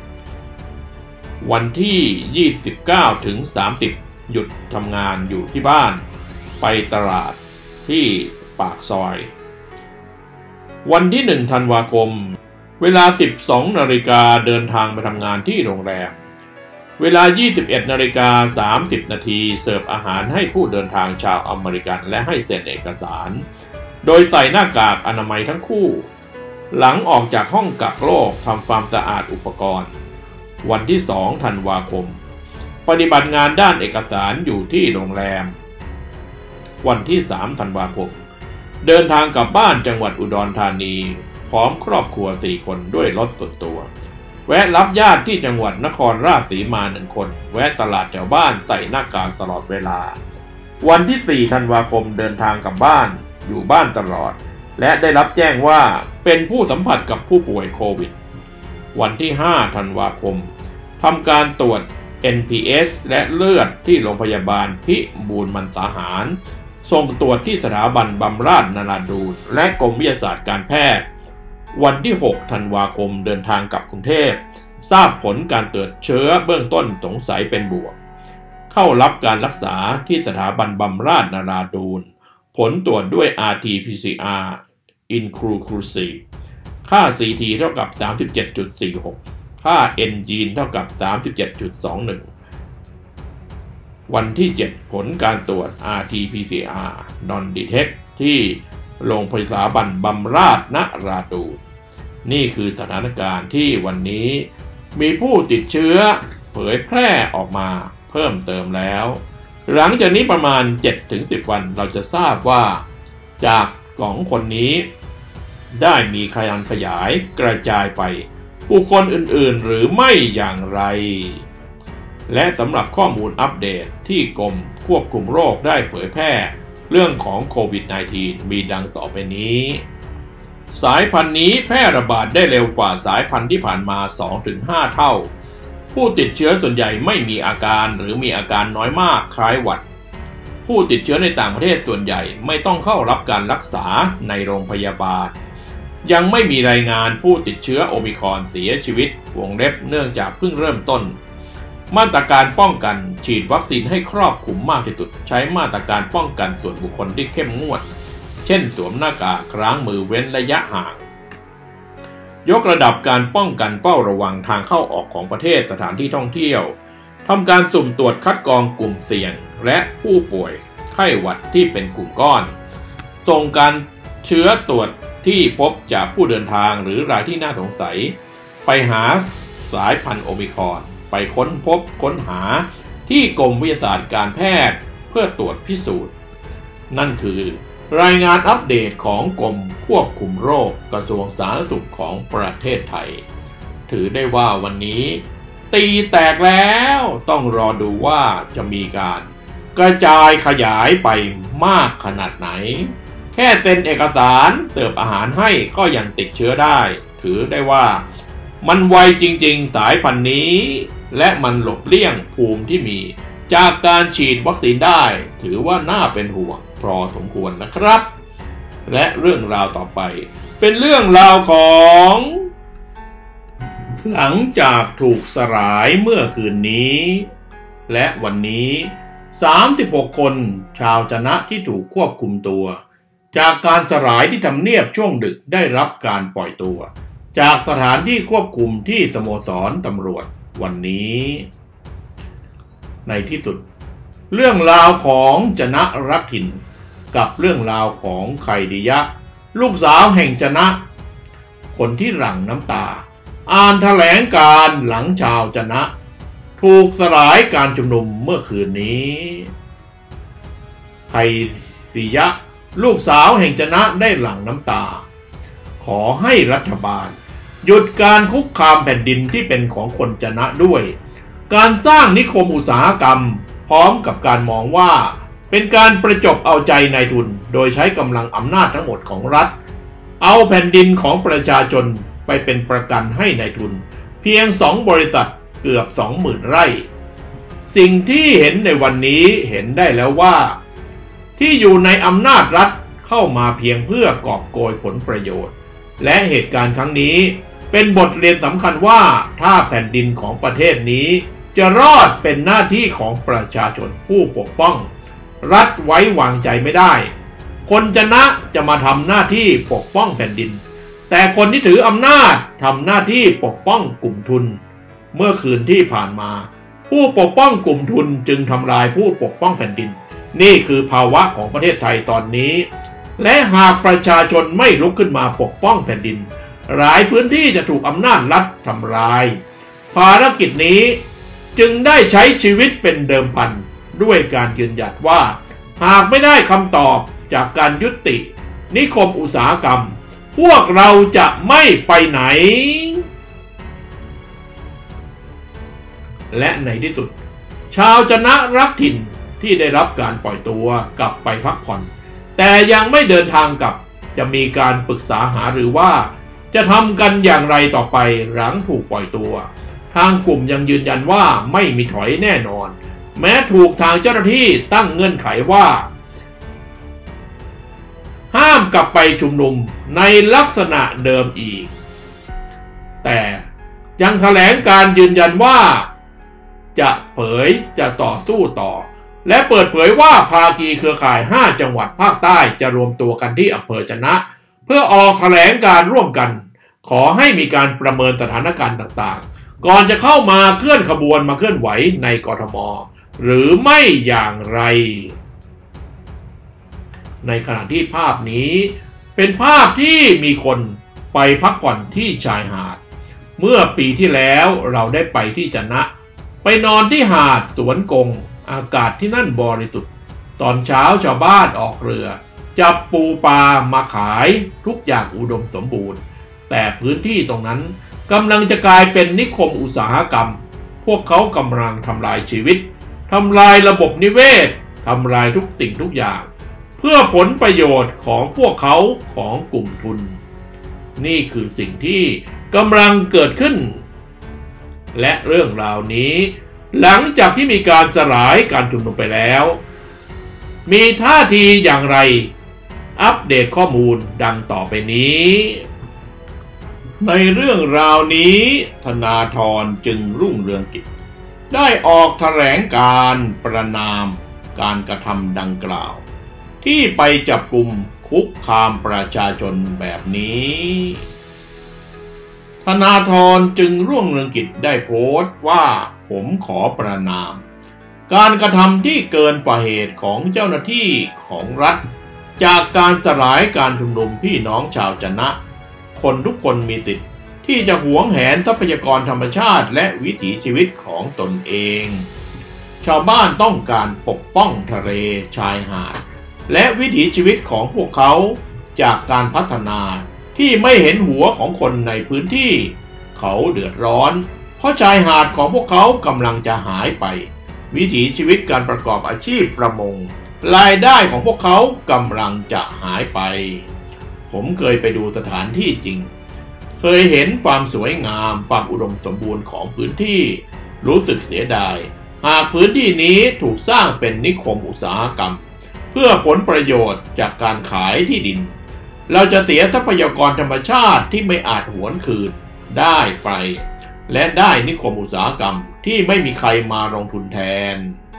[SPEAKER 1] วันที่ยี่สิบเก้าถึงสามสิบหยุดทำงานอยู่ที่บ้านไปตลาดที่ปากซอยวันที่หนึ่งธันวาคมเวลา สิบสองนาฬิกาเดินทางไปทำงานที่โรงแรมเวลา ยี่สิบเอ็ดนาฬิกาสามสิบนาทีเสิร์ฟอาหารให้ผู้เดินทางชาวอเมริกันและให้เซ็นเอกสารโดยใส่หน้ากากอนามัยทั้งคู่หลังออกจากห้องกักโรคทำความสะอาดอุปกรณ์วันที่สองธันวาคมปฏิบัติงานด้านเอกสารอยู่ที่โรงแรมวันที่สามธันวาคมเดินทางกลับบ้านจังหวัดอุดรธานีพร้อมครอบครัวสี่คนด้วยรถส่วนตัวแวะรับญาติที่จังหวัดนครราชสีมาหนึ่งคนแวะตลาดแถวบ้านใส่หน้ากากตลอดเวลาวันที่สี่ธันวาคมเดินทางกลับบ้านอยู่บ้านตลอดและได้รับแจ้งว่าเป็นผู้สัมผัสกับผู้ป่วยโควิดวันที่ห้าธันวาคมทำการตรวจ เอ็น พี เอส และเลือดที่โรงพยาบาลพิบูลมังสาหารส่งตรวจที่สถาบันบำราศนราดูรและกรมวิทยาศาสตร์การแพทย์วันที่หกธันวาคมเดินทางกลับกรุงเทพทราบผลการตรวจเชื้อเบื้องต้นสงสัยเป็นบวกเข้ารับการรักษาที่สถาบันบำราศนราดูรผลตรวจด้วย อาร์ ที พี ซี อาร์ Inconclusive ค่า ซี ที เท่ากับ สามสิบเจ็ดจุดสี่หก ค่า N จีนเท่ากับ สามสิบเจ็ดจุดสองหนึ่ง วันที่เจ็ดผลการตรวจ อาร์ ที พี ซี อาร์ Non Detect ที่โรงพยาบาลบำราศนราดูรนี่คือสถานการณ์ที่วันนี้มีผู้ติดเชื้อเผยแพร่ออกมาเพิ่มเติมแล้วหลังจากนี้ประมาณ เจ็ดถึงสิบ วันเราจะทราบว่าจากสองคนนี้ได้มีขยันขยายกระจายไปบุคคลอื่นๆหรือไม่อย่างไรและสำหรับข้อมูลอัปเดตที่กรมควบคุมโรคได้เผยแพร่เรื่องของโควิด สิบเก้า มีดังต่อไปนี้สายพันธุ์นี้แพร่ระบาดได้เร็วกว่าสายพันธุ์ที่ผ่านมา สองถึงห้า เท่าผู้ติดเชื้อส่วนใหญ่ไม่มีอาการหรือมีอาการน้อยมากคล้ายหวัดผู้ติดเชื้อในต่างประเทศส่วนใหญ่ไม่ต้องเข้ารับการรักษาในโรงพยาบาลยังไม่มีรายงานผู้ติดเชื้อโอมิครอนเสียชีวิตวงเล็บเนื่องจากเพิ่งเริ่มต้นมาตรการป้องกันฉีดวัคซีนให้ครอบคลุมมากที่สุดใช้มาตรการป้องกันส่วนบุคคลที่เข้มงวดเช่นสวมหน้ากากล้างมือเว้นระยะห่างยกระดับการป้องกันเฝ้าระวังทางเข้าออกของประเทศสถานที่ท่องเที่ยวทำการสุ่มตรวจคัดกรองกลุ่มเสี่ยงและผู้ป่วยไข้หวัดที่เป็นกลุ่มก้อนส่งการเชื้อตรวจที่พบจากผู้เดินทางหรือรายที่น่าสงสัยไปหาสายพันธุ์โอมิครอนไปค้นพบค้นหาที่กรมวิทยาศาสตร์การแพทย์เพื่อตรวจพิสูจน์นั่นคือรายงานอัปเดตของกรมควบคุมโรคกระทรวงสาธารณสุขของประเทศไทยถือได้ว่าวันนี้ตีแตกแล้วต้องรอดูว่าจะมีการกระจายขยายไปมากขนาดไหนแค่เซ็นเอกสารเสิร์ฟอาหารให้ก็ยังติดเชื้อได้ถือได้ว่ามันไวจริงๆสายพันธุ์นี้และมันหลบเลี่ยงภูมิที่มีจากการฉีดวัคซีนได้ถือว่าน่าเป็นห่วงพอสมควรนะครับและเรื่องราวต่อไปเป็นเรื่องราวของหลังจากถูกสลายเมื่อคืนนี้และวันนี้สามสิบหกคนชาวจะนะที่ถูกควบคุมตัวจากการสลายที่ทำเนียบช่วงดึกได้รับการปล่อยตัวจากสถานที่ควบคุมที่สโมสรตำรวจวันนี้ในที่สุดเรื่องราวของจะนะรักถิ่นกับเรื่องราวของไคดิยะลูกสาวแห่งจะนะคนที่หลั่งน้ำตาอ่านแถลงการหลังชาวจะนะถูกสลายการชุมนุมเมื่อคืนนี้ไคดิยะลูกสาวแห่งจะนะได้หลั่งน้ำตาขอให้รัฐบาลหยุดการคุกคามแผ่นดินที่เป็นของคนจะนะด้วยการสร้างนิคมอุตสาหกรรมพร้อมกับการมองว่าเป็นการประจบเอาใจนายทุนโดยใช้กำลังอำนาจทั้งหมดของรัฐเอาแผ่นดินของประชาชนไปเป็นประกันให้นายทุนเพียงสองบริษัทเกือบ สองหมื่น ไร่สิ่งที่เห็นในวันนี้เห็นได้แล้วว่าที่อยู่ในอำนาจรัฐเข้ามาเพียงเพื่อกอบโกยผลประโยชน์และเหตุการณ์ครั้งนี้เป็นบทเรียนสำคัญว่าถ้าแผ่นดินของประเทศนี้จะรอดเป็นหน้าที่ของประชาชนผู้ปกป้องรัฐไว้วางใจไม่ได้คนจะนะจะมาทำหน้าที่ปกป้องแผ่นดินแต่คนที่ถืออำนาจทำหน้าที่ปกป้องกลุ่มทุนเมื่อคืนที่ผ่านมาผู้ปกป้องกลุ่มทุนจึงทำลายผู้ปกป้องแผ่นดินนี่คือภาวะของประเทศไทยตอนนี้และหากประชาชนไม่ลุกขึ้นมาปกป้องแผ่นดินหลายพื้นที่จะถูกอำนาจรัฐทำลายภารกิจนี้จึงได้ใช้ชีวิตเป็นเดิมพันด้วยการยืนหยัดว่าหากไม่ได้คำตอบจากการยุตินิคมอุตสาหกรรมพวกเราจะไม่ไปไหนและในที่สุดชาวจะนะรักถิ่นที่ได้รับการปล่อยตัวกลับไปพักผ่อนแต่ยังไม่เดินทางกลับจะมีการปรึกษาหารือว่าจะทำกันอย่างไรต่อไปหลังถูกปล่อยตัวทางกลุ่มยังยืนยันว่าไม่มีถอยแน่นอนแม้ถูกทางเจ้าหน้าที่ตั้งเงื่อนไขว่าห้ามกลับไปชุมนุมในลักษณะเดิมอีกแต่ยังแถลงการยืนยันว่าจะเผยจะต่อสู้ต่อและเปิดเผยว่าภาคีเครือข่ายห้าจังหวัดภาคใต้จะรวมตัวกันที่อำเภอจะนะเพื่อออกแถลงการร่วมกันขอให้มีการประเมินสถานการณ์ต่างๆก่อนจะเข้ามาเคลื่อนขบวนมาเคลื่อนไหวในกทม.หรือไม่อย่างไรในขณะที่ภาพนี้เป็นภาพที่มีคนไปพักผ่อนที่ชายหาดเมื่อปีที่แล้วเราได้ไปที่จะนะไปนอนที่หาดสวนกงอากาศที่นั่นบริสุทธิ์ตอนเช้าชาวบ้านออกเรือจับปูปลามาขายทุกอย่างอุดมสมบูรณ์แต่พื้นที่ตรงนั้นกำลังจะกลายเป็นนิคมอุตสาหกรรมพวกเขากำลังทำลายชีวิตทำลายระบบนิเวศทำลายทุกสิ่งทุกอย่างเพื่อผลประโยชน์ของพวกเขาของกลุ่มทุนนี่คือสิ่งที่กำลังเกิดขึ้นและเรื่องราวนี้หลังจากที่มีการสลายการชุมนุมไปแล้วมีท่าทีอย่างไรอัปเดตข้อมูลดังต่อไปนี้ในเรื่องราวนี้ธนาธรจึงรุ่งเรืองกิจได้ออกแถลงการประณามการกระทำดังกล่าวที่ไปจับกุมคุกคามประชาชนแบบนี้ธนาธรจึงรุ่งเรืองกิจได้โพสต์ว่าผมขอประณามการกระทำที่เกินฝ่าเหตุของเจ้าหน้าที่ของรัฐจากการสลายการชุมนุมพี่น้องชาวจะนะคนทุกคนมีสิทธิ์ที่จะหวงแหนทรัพยากรธรรมชาติและวิถีชีวิตของตนเองชาวบ้านต้องการปกป้องทะเลชายหาดและวิถีชีวิตของพวกเขาจากการพัฒนาที่ไม่เห็นหัวของคนในพื้นที่เขาเดือดร้อนเพราะชายหาดของพวกเขากำลังจะหายไปวิถีชีวิตการประกอบอาชีพประมงรายได้ของพวกเขากำลังจะหายไปผมเคยไปดูสถานที่จริงเคยเห็นความสวยงามความอุดมสมบูรณ์ของพื้นที่รู้สึกเสียดายหากพื้นที่นี้ถูกสร้างเป็นนิคมอุตสาหกรรมเพื่อผลประโยชน์จากการขายที่ดินเราจะเสียทรัพยากรธรรมชาติที่ไม่อาจหวนคืนได้ไปและได้นิคมอุตสาหกรรมที่ไม่มีใครมาลงทุนแทน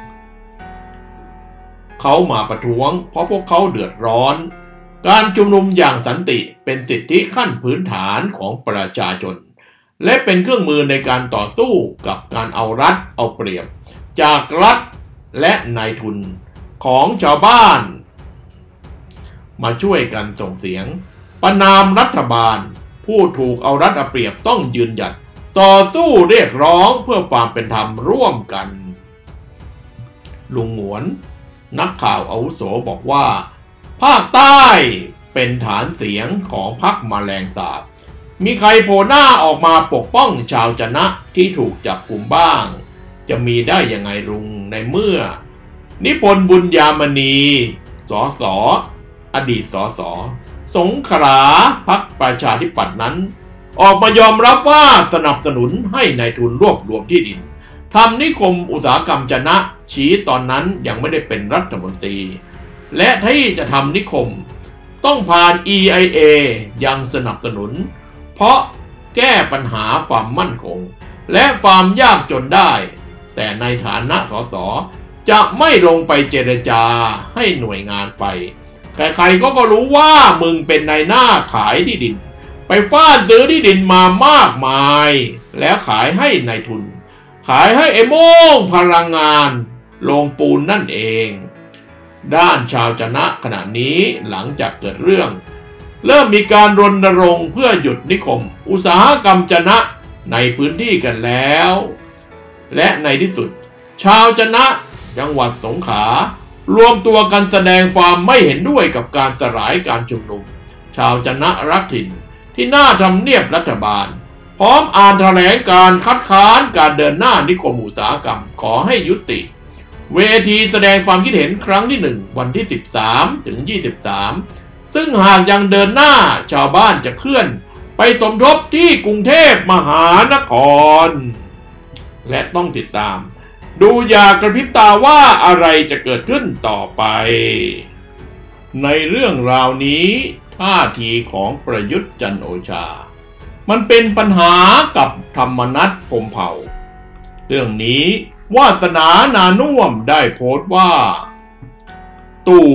[SPEAKER 1] เขามาประท้วงเพราะพวกเขาเดือดร้อนการชุมนุมอย่างสันติเป็นสิทธิขั้นพื้นฐานของประชาชนและเป็นเครื่องมือในการต่อสู้กับการเอารัดเอาเปรียบจากรัฐและนายทุนของชาวบ้านมาช่วยกันส่งเสียงประณามรัฐบาลผู้ถูกเอารัดเอาเปรียบต้องยืนหยัดต่อสู้เรียกร้องเพื่อความเป็นธรรมร่วมกันลุงหงวนนักข่าวอาวุโสบอกว่าภาคใต้เป็นฐานเสียงของพรรคแมลงสาบมีใครโผล่หน้าออกมาปกป้องชาวจะนะที่ถูกจับกุมบ้างจะมีได้ยังไงลุงในเมื่อนิพนธ์บุญญามณีสสอดีตสสสงขลาพรรคประชาธิปัตย์นั้นออกมายอมรับว่าสนับสนุนให้นายทุนรวบรวมที่ดินทำนิคมอุตสาหกรรมจะนะชี้ตอนนั้นยังไม่ได้เป็นรัฐมนตรีและที่จะทำนิคมต้องผ่าน อี ไอ เอ ยังสนับสนุนเพราะแก้ปัญหาความมั่นคงและความยากจนได้แต่ในฐานะสสจะไม่ลงไปเจรจาให้หน่วยงานไปใครๆก็ก็รู้ว่ามึงเป็นนายหน้าขายที่ดินไปฟ้าซื้อที่ดินมามากมายแล้วขายให้นายทุนขายให้ไอ้โม่งพลังงานโรงปูนนั่นเองด้านชาวจะนะขณะนี้หลังจากเกิดเรื่องเริ่มมีการรณรงค์เพื่อหยุดนิคมอุตสาหกรรมจะนะในพื้นที่กันแล้วและในที่สุดชาวจะนะจังหวัดสงขลารวมตัวกันแสดงความไม่เห็นด้วยกับการสลายการชุมนุมชาวจะนะรักถิ่นที่หน้าทำเนียบรัฐบาลพร้อมอ่านแถลงการคัดค้านการเดินหน้านิคมอุตสาหกรรมขอให้ยุติเวทีแสดงความคิดเห็นครั้งที่หนึ่งวันที่สิบสามถึงยี่สิบสามซึ่งหากยังเดินหน้าชาวบ้านจะเคลื่อนไปสมทบที่กรุงเทพมหานครและต้องติดตามดูอย่ากระพริบตาว่าอะไรจะเกิดขึ้นต่อไปในเรื่องราวนี้ท่าทีของประยุทธ์จันทร์โอชามันเป็นปัญหากับธรรมนัสพรหมเผ่าเรื่องนี้วาสนานานุ่วมได้โพสต์ว่าตู่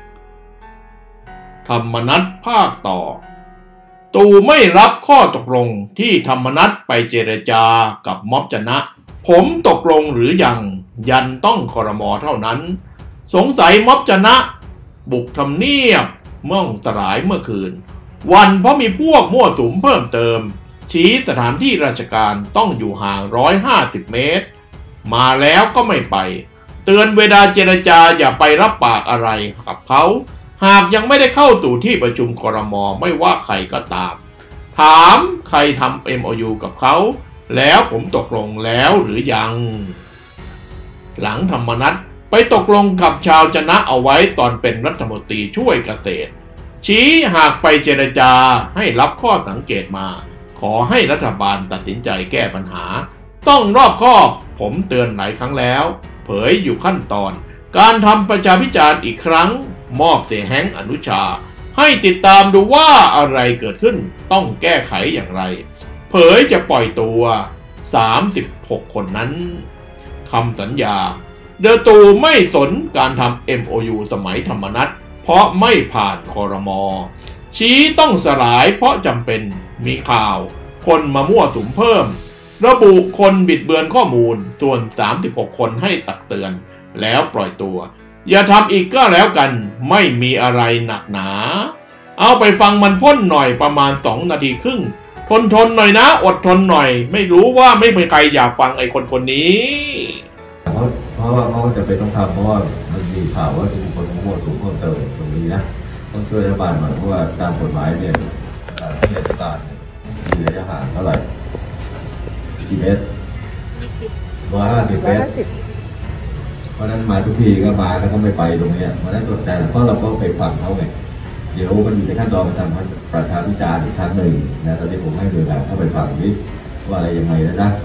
[SPEAKER 1] ธรรมนัสภาคต่อตู่ไม่รับข้อตกลงที่ธรรมนัสไปเจรจากับม็อบจะนะผมตกลงหรือยังยันต้องครม.เท่านั้นสงสัยม็อบจะนะบุกทำเนียบเมื่อสลายเมื่อคืนวันเพราะมีพวกมั่วสุมเพิ่มเติมชี้สถานที่ราชการต้องอยู่ห่างหนึ่งร้อยห้าสิบเมตรมาแล้วก็ไม่ไปเตือนเวลาเจรจาอย่าไปรับปากอะไรกับเขาหากยังไม่ได้เข้าสู่ที่ประชุมครม.ไม่ว่าใครก็ตามถามใครทำ เอ็ม โอ ยู กับเขาแล้วผมตกลงแล้วหรือยังหลังธรรมนัสไปตกลงกับชาวจะนะเอาไว้ตอนเป็นรัฐมนตรีช่วยเกษตรชี้หากไปเจรจาให้รับข้อสังเกตมาขอให้รัฐบาลตัดสินใจแก้ปัญหาต้องรอบคอบผมเตือนหลายครั้งแล้วเผยอยู่ขั้นตอนการทำประชาพิจารณ์อีกครั้งมอบเสียแฮงอนุชาให้ติดตามดูว่าอะไรเกิดขึ้นต้องแก้ไขอย่างไรเผยจะปล่อยตัวสามสิบหกคนนั้นคำสัญญาเดอตูไม่สนการทำ เอ็ม โอ ยู สมัยธรรมนัสเพราะไม่ผ่านครม.ชี้ต้องสลายเพราะจำเป็นมีข่าวคนมามั่วสุมเพิ่มระบุคนบิดเบือนข้อมูลส่วนสามสิบหกคนให้ตักเตือนแล้วปล่อยตัวอย่าทำอีกก็แล้วกันไม่มีอะไรหนักหนาเอาไปฟังมันพ่นหน่อยประมาณสองนาทีครึ่งทนทนหน่อยนะอดทนหน่อยไม่รู้ว่าไม่เป็นใครอยากฟังไอ้คนคนนี้
[SPEAKER 2] เพราะเพราะว่าเขาจะเป็นต้องทำเพราะว่ามันมีข่าวว่าจะมีคนมั่วสุมเพิ่มเติมตรงนี้นะต้องช่วยรัฐบาลหน่อยเพราะว่าตามกฎหมายเนี่ยที่ราชการมีระยะห่างเท่าไหร่กี่เมตรร้อยห้าสิบเมตรเพราะนั้นมาทุกทีก็มาแล้วก็ไม่ไปตรงนี้เพราะนั้นแต่เพราะเราก็ไปฟังเขาไงเดี๋ยวมันอยู่ในขั้นตอนการทำประชาพิจารณ์อีกครั้งหนึ่งนะตอนนี้ผมให้หน่วยงานเข้าไปฟังนิดว่าอะไรยังไงนะนะ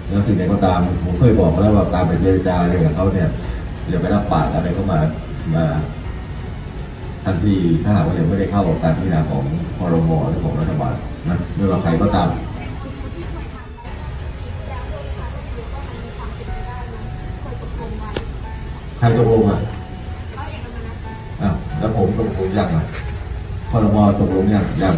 [SPEAKER 2] แล้วสิ่งใดก็ตามผมเคยบอกแล้วว่าการไปเจรจาอะไรกับเขาเนี่ยอย่าไปรับปากอะไรเข้ามามาทันทีถ้าหากว่ายังไม่ได้เข้ากับการพิจารณาของครม.หรือของรัฐบาลนะไม่ว่าใครก็ตามใครตกลงอ่ะอ้าวแล้วผมตกลงยังอ่ะครม.ตกลงยังยัง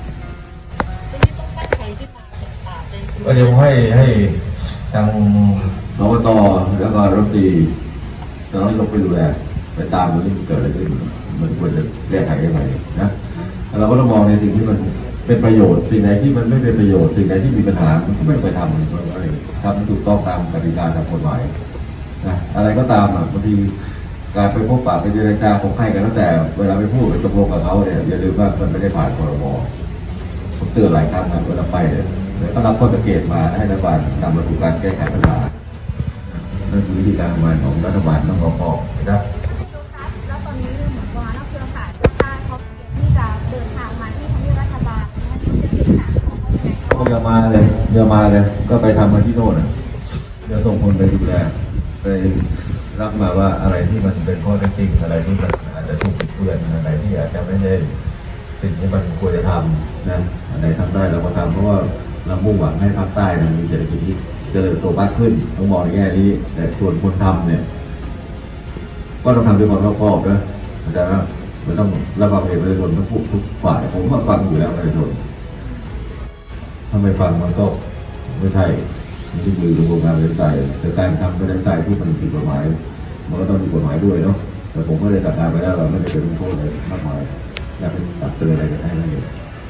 [SPEAKER 2] ก็เดี๋ยวให้ให้ทางสวต.แล้วก็รัฐมนตรีจะต้องลงไปดูแลไปตามว่านี่มันเกิดอะไรขึ้นมันควรจะแก้ไขยังไงนะเราก็ต้องมองในสิ่งที่มันเป็นประโยชน์สิ่งไหนที่มันไม่เป็นประโยชน์สิ่งไหนที่มีปัญหามันก็ไม่ไปทำมันก็ทำถูกต้องตามกติกาตามกฎหมายนะอะไรก็ตามอ่ะบางทีการไปพบปะไปเจรจาของใครกันแล้วแต่เวลาไปพูดไปตกลงกับเขาเนี่ยอย่าลืมว่ามันไม่ได้ผ่านครม.ผมเตือนหลายครั้งนะเวลาไปเนี่ยก็รับข้อสังเกตมาให้รัฐบาลนำมาสู่การแก้ไขปัญหานั่นคือวิธีการทำงานของรัฐบาลต้องรอบคอบนะครับ
[SPEAKER 3] แล้วตอนนี้เหมือนว่านักเครือข่ายภาคเขาเตรียมที่จะเดินทางมาที่ทำเนียบรัฐบาล
[SPEAKER 2] ก็อย่ามาเลยอย่ามาเลยก็ไปทำมาที่โน่นนะจะส่งคนไปดูแลไปรับมาว่าอะไรที่มันเป็นข้อเท็จจริงอะไรที่มันอาจจะถูกปิดเบือนอะไรที่อาจจะไม่ได้สิ่งที่มันควรจะทำนะอะไรทำได้เราก็ทำเพราะว่าเรามุ่งหวังให้ภาคใต้มีเศรษฐกิจที่เจริญโตมากขึ้นต้องมองในแง่นี้แต่ส่วนคนทำเนี่ยก็ต้องทำด้วยความรอบคอบนะแต่ว่ามันต้องระวังเหตุประชาชนทุกทุกฝ่ายผมก็ฟังอยู่แล้วประชาชนถ้าไม่ฟังมันก็ไม่ใช่มันที่มือโครงการประชาธิปไตยแต่การทำประชาธิปไตยที่มันผิดกฎหมายมันก็ต้องมีกฎหมายด้วยเนาะแต่ผมก็ได้ตัดการไปแล้วเราไม่ได้เป็นโทษอะไรมากมายอยากเป็นตัดเตือนอะไรกันให้นั่นเอง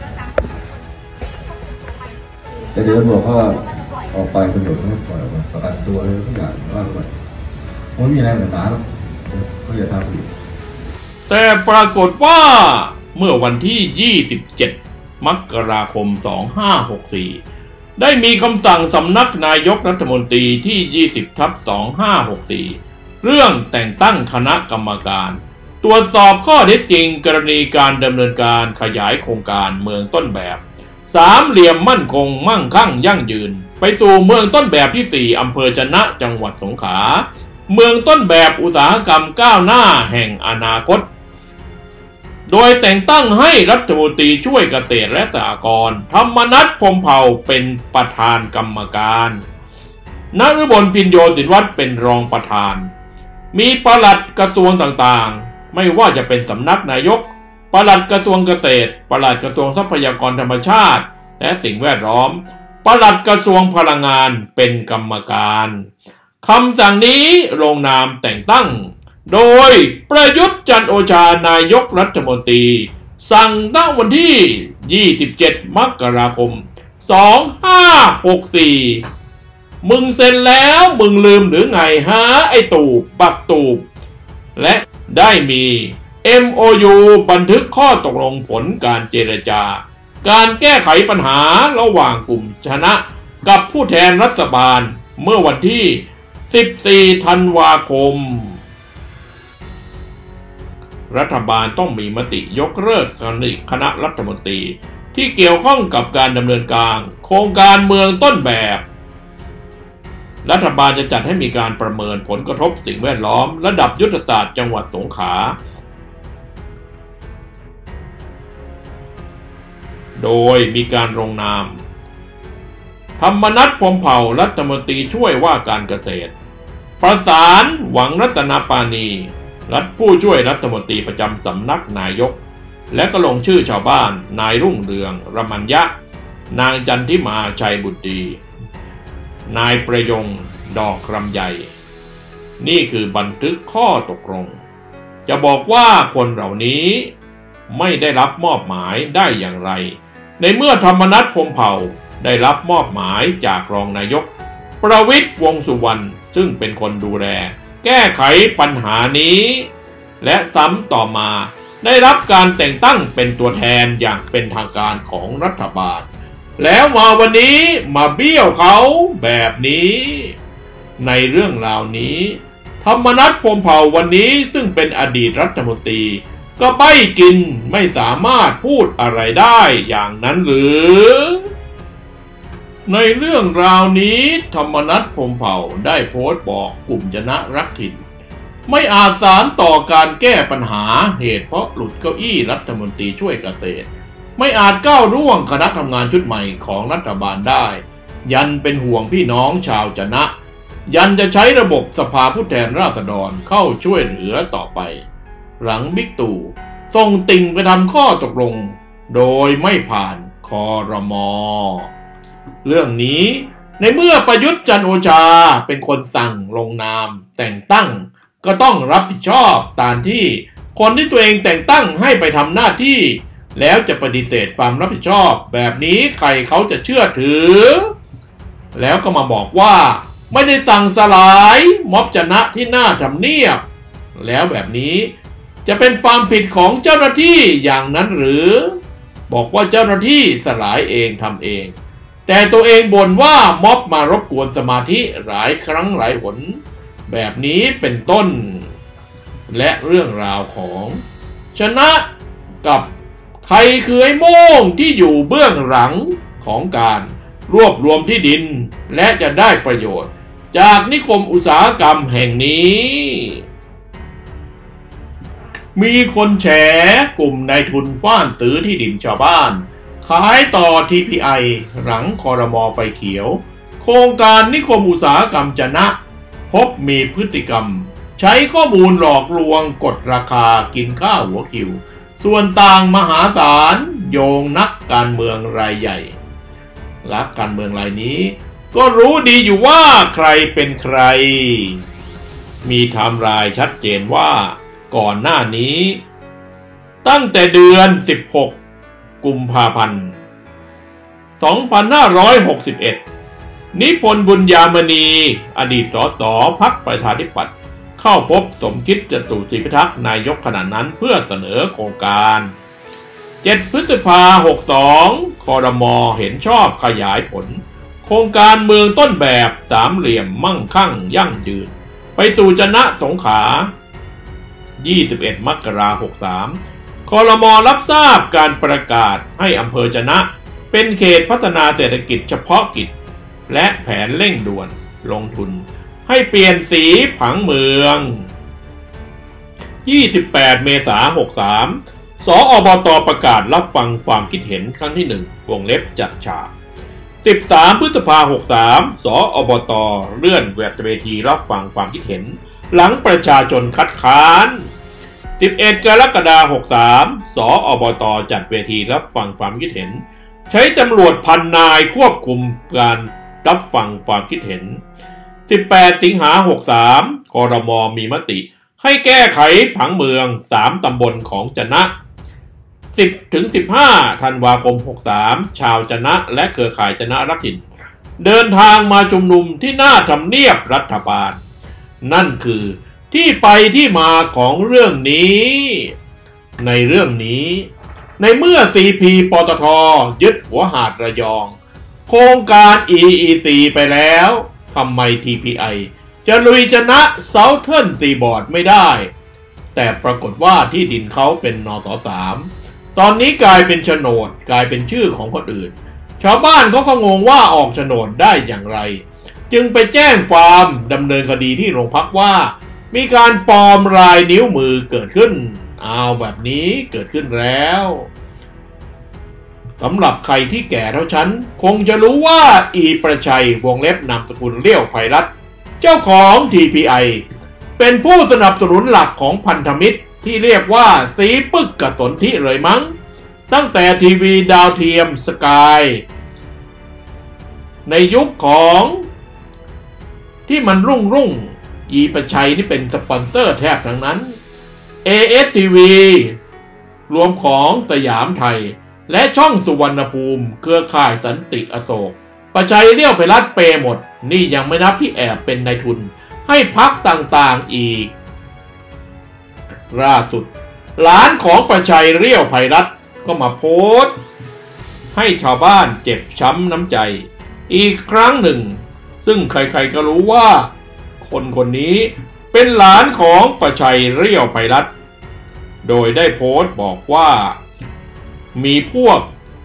[SPEAKER 2] แต่เดี๋ยวบอกว่าออกไปประโยชน์ไม่ปล่อยออกมาประกันตัวเลยทุกอย่างว่าไปไม่มีอะไรหนาหรอกก็อย่าทำอีก
[SPEAKER 1] แต่ปรากฏว่าเมื่อวันที่ยี่สิบเจ็ดมกราคมสองพันห้าร้อยหกสิบสี่ได้มีคำสั่งสำนักนายกรัฐมนตรีที่ ยี่สิบทับสองพันห้าร้อยหกสิบสี่ เรื่องแต่งตั้งคณะกรรมการตรวจสอบข้อเท็จจริงกรณีการดำเนินการขยายโครงการเมืองต้นแบบสามเหลี่ยมมั่นคงมั่งคั่งยั่งยืนไปสู่เมืองต้นแบบที่สี่อำเภอจะนะจังหวัดสงขลาเมืองต้นแบบอุตสาหกรรมก้าวหน้าแห่งอนาคตโดยแต่งตั้งให้รัฐมนตรีช่วยเกษตรและสหกรณ์ธรรมนัส พรหมเผ่าเป็นประธานกรรมการนฤบล พินโยศินวัตรเป็นรองประธานมีปลัดกระทรวงต่างๆไม่ว่าจะเป็นสำนักนายกปลัดกระทรวงเกษตรปลัดกระทรวงทรัพยากรธรรมชาติและสิ่งแวดล้อมปลัดกระทรวงพลังงานเป็นกรรมการคำสั่งนี้ลงนามแต่งตั้งโดยประยุทธ์จันทร์โอชานายกรัฐมนตรีสั่งณวันที่ ยี่สิบเจ็ดมกราคมสองพันห้าร้อยหกสิบสี่มึงเซ็นแล้วมึงลืมหรือไงฮะไอ้ตูบปักตูบและได้มี เอ็ม โอ ยู บันทึกข้อตกลงผลการเจรจาการแก้ไขปัญหาระหว่างกลุ่มชนะกับผู้แทนรัฐบาลเมื่อวันที่ สิบสี่ธันวาคมรัฐบาลต้องมีมติยกเลิกคณะรัฐมนตรีที่เกี่ยวข้องกับการดำเนินการโครงการเมืองต้นแบบรัฐบาลจะจัดให้มีการประเมินผลกระทบสิ่งแวดล้อมระดับยุทธศาสตร์จังหวัดสงขลาโดยมีการลงนามธรรมนัส พรหมเผ่ารัฐมนตรีช่วยว่าการเกษตรประสานหวังรัตนปานีรัฐผู้ช่วยรัฐมนตรีประจำสำนักนายกและก็ลงชื่อชาวบ้านนายรุ่งเรืองรมัญญะนางจันทิมาชัยบุตรีนายประยงดอกลำไยนี่คือบันทึกข้อตกลงจะบอกว่าคนเหล่านี้ไม่ได้รับมอบหมายได้อย่างไรในเมื่อธรรมนัส พรหมเผ่าได้รับมอบหมายจากรองนายกประวิตร วงษ์สุวรรณซึ่งเป็นคนดูแลแก้ไขปัญหานี้และซ้ำต่อมาได้รับการแต่งตั้งเป็นตัวแทนอย่างเป็นทางการของรัฐบาลแล้วมาวันนี้มาเบี้ยวเขาแบบนี้ในเรื่องราวนี้ธรรมนัส พรหมเผ่าวันนี้ซึ่งเป็นอดีตรัฐมนตรีก็ใบ้กินไม่สามารถพูดอะไรได้อย่างนั้นหรือในเรื่องราวนี้ธรรมนัส พรหมเผ่าได้โพสต์บอกกลุ่มชนะรักถิ่นไม่อาจสานต่อการแก้ปัญหาเหตุเพราะหลุดเก้าอี้รัฐมนตรีช่วยเกษตรไม่อาจก้าวล่วงคณะทำงานชุดใหม่ของรัฐบาลได้ยันเป็นห่วงพี่น้องชาวชนะยันจะใช้ระบบสภาผู้แทนราษฎรเข้าช่วยเหลือต่อไปหลังบิ๊กตู่ส่งติ่งไปทำข้อตกลงโดยไม่ผ่านครม.เรื่องนี้ในเมื่อประยุทธ์จันทร์โอชาเป็นคนสั่งลงนามแต่งตั้งก็ต้องรับผิดชอบตามที่คนที่ตัวเองแต่งตั้งให้ไปทำหน้าที่แล้วจะปฏิเสธความรับผิดชอบแบบนี้ใครเขาจะเชื่อถือแล้วก็มาบอกว่าไม่ได้สั่งสลายม็อบชนะที่หน้าทำเนียบแล้วแบบนี้จะเป็นความผิดของเจ้าหน้าที่อย่างนั้นหรือบอกว่าเจ้าหน้าที่สลายเองทำเองแต่ตัวเองบ่นว่าม็อบมารบกวนสมาธิหลายครั้งหลายหนแบบนี้เป็นต้นและเรื่องราวของชนะกับใครคือไอ้โม่งที่อยู่เบื้องหลังของการรวบรวมที่ดินและจะได้ประโยชน์จากนิคมอุตสาหกรรมแห่งนี้มีคนแฉกลุ่มนายทุนฟ้านซื้อที่ดินชาวบ้านขายต่อ ที พี ไอ หลังครม.ไฟเขียวโครงการนิคมอุตสาหกรรมชนะพบมีพฤติกรรมใช้ข้อมูลหลอกลวงกดราคากินข้าวหัวคิวส่วนต่างมหาศาลโยงนักการเมืองรายใหญ่นักการเมืองรายนี้ก็รู้ดีอยู่ว่าใครเป็นใครมีไทม์ไลน์ชัดเจนว่าก่อนหน้านี้ตั้งแต่เดือนสิบหกกุมภาพันธ์สองพันห้าร้อยหกสิบเอ็ดนิพนธ์บุญญามณีอดีตสสพรรคประชาธิปัตย์เข้าพบสมคิดจตุศรีพิทักษ์นายกขณะนั้นเพื่อเสนอโครงการเจ็ดพฤษภาคมหกสองครม.เห็นชอบขยายผลโครงการเมืองต้นแบบสามเหลี่ยมมั่งคั่งยั่งยืนไปสู่ชนะสงขลายี่สิบเอ็ดมกราคมหกสามครม.รับทราบการประกาศให้อำเภอชนะเป็นเขตพัฒนาเศรษฐกิจเฉพาะกิจและแผนเร่งด่วนลงทุนให้เปลี่ยนสีผังเมืองยี่สิบแปดเมษายนหกสามสอบต.ประกาศรับฟังความคิดเห็นครั้งที่หนึ่งวงเล็บจัดฉากสิบสามพฤษภาคมหกสามสอบต.เลื่อนเวทีรับฟังความคิดเห็นหลังประชาชนคัดค้านสิบเอ็ดกรกฎาคมหกสามสอบต.จัดเวทีรับฟังความคิดเห็นใช้ตำรวจพันนายควบคุมการรับฟังความคิดเห็นสิบแปดสิงหาคมหกสามครม.มีมติให้แก้ไขผังเมืองสามตำบลของชนะสิบถึงสิบห้าธันวาคมหกสามชาวชนะและเครือข่ายชนะรักถิ่นเดินทางมาชุมนุมที่หน้าทำเนียบรัฐบาลนั่นคือที่ไปที่มาของเรื่องนี้ในเรื่องนี้ในเมื่อ ซี พี ปตท.ยึดหัวหาดระยองโครงการ อี อี ซี ไปแล้วทำไม ที พี ไอ จะลุยชนะ Southern Seaboard ไม่ได้แต่ปรากฏว่าที่ดินเขาเป็นนสสามตอนนี้กลายเป็นโฉนดกลายเป็นชื่อของคนอื่นชาวบ้านเขาก็งงว่าออกโฉนดได้อย่างไรจึงไปแจ้งความดำเนินคดีที่โรงพักว่ามีการปลอมลายนิ้วมือเกิดขึ้นเอาแบบนี้เกิดขึ้นแล้วสำหรับใครที่แก่เท่าฉันคงจะรู้ว่าอีประชัยวงเล็บนามสกุลเลี้ยวไพรัตน์เจ้าของ ที พี ไอ เป็นผู้สนับสนุนหลักของพันธมิตรที่เรียกว่าสีปึกกสนธิเลยมั้งตั้งแต่ทีวีดาวเทียมสกายในยุคของที่มันรุ่งรุ่งอีประชัยนี่เป็นสปอนเซอร์แทบทั้งนั้น เอ เอส ที วี รวมของสยามไทยและช่องสุวรรณภูมิเครือข่ายสันติอโศกประชัยเลี้ยวไปรัดเปหมดนี่ยังไม่นับที่แอบเป็นนายทุนให้พักต่างๆอีกล่าสุดหลานของประชัยเลี้ยวไพรัตน์ก็มาโพสต์ให้ชาวบ้านเจ็บช้ำน้ำใจอีกครั้งหนึ่งซึ่งใครๆก็รู้ว่าคนคนนี้เป็นหลานของประชัยเลี้ยวไพรัตน์โดยได้โพสต์บอกว่ามีพวก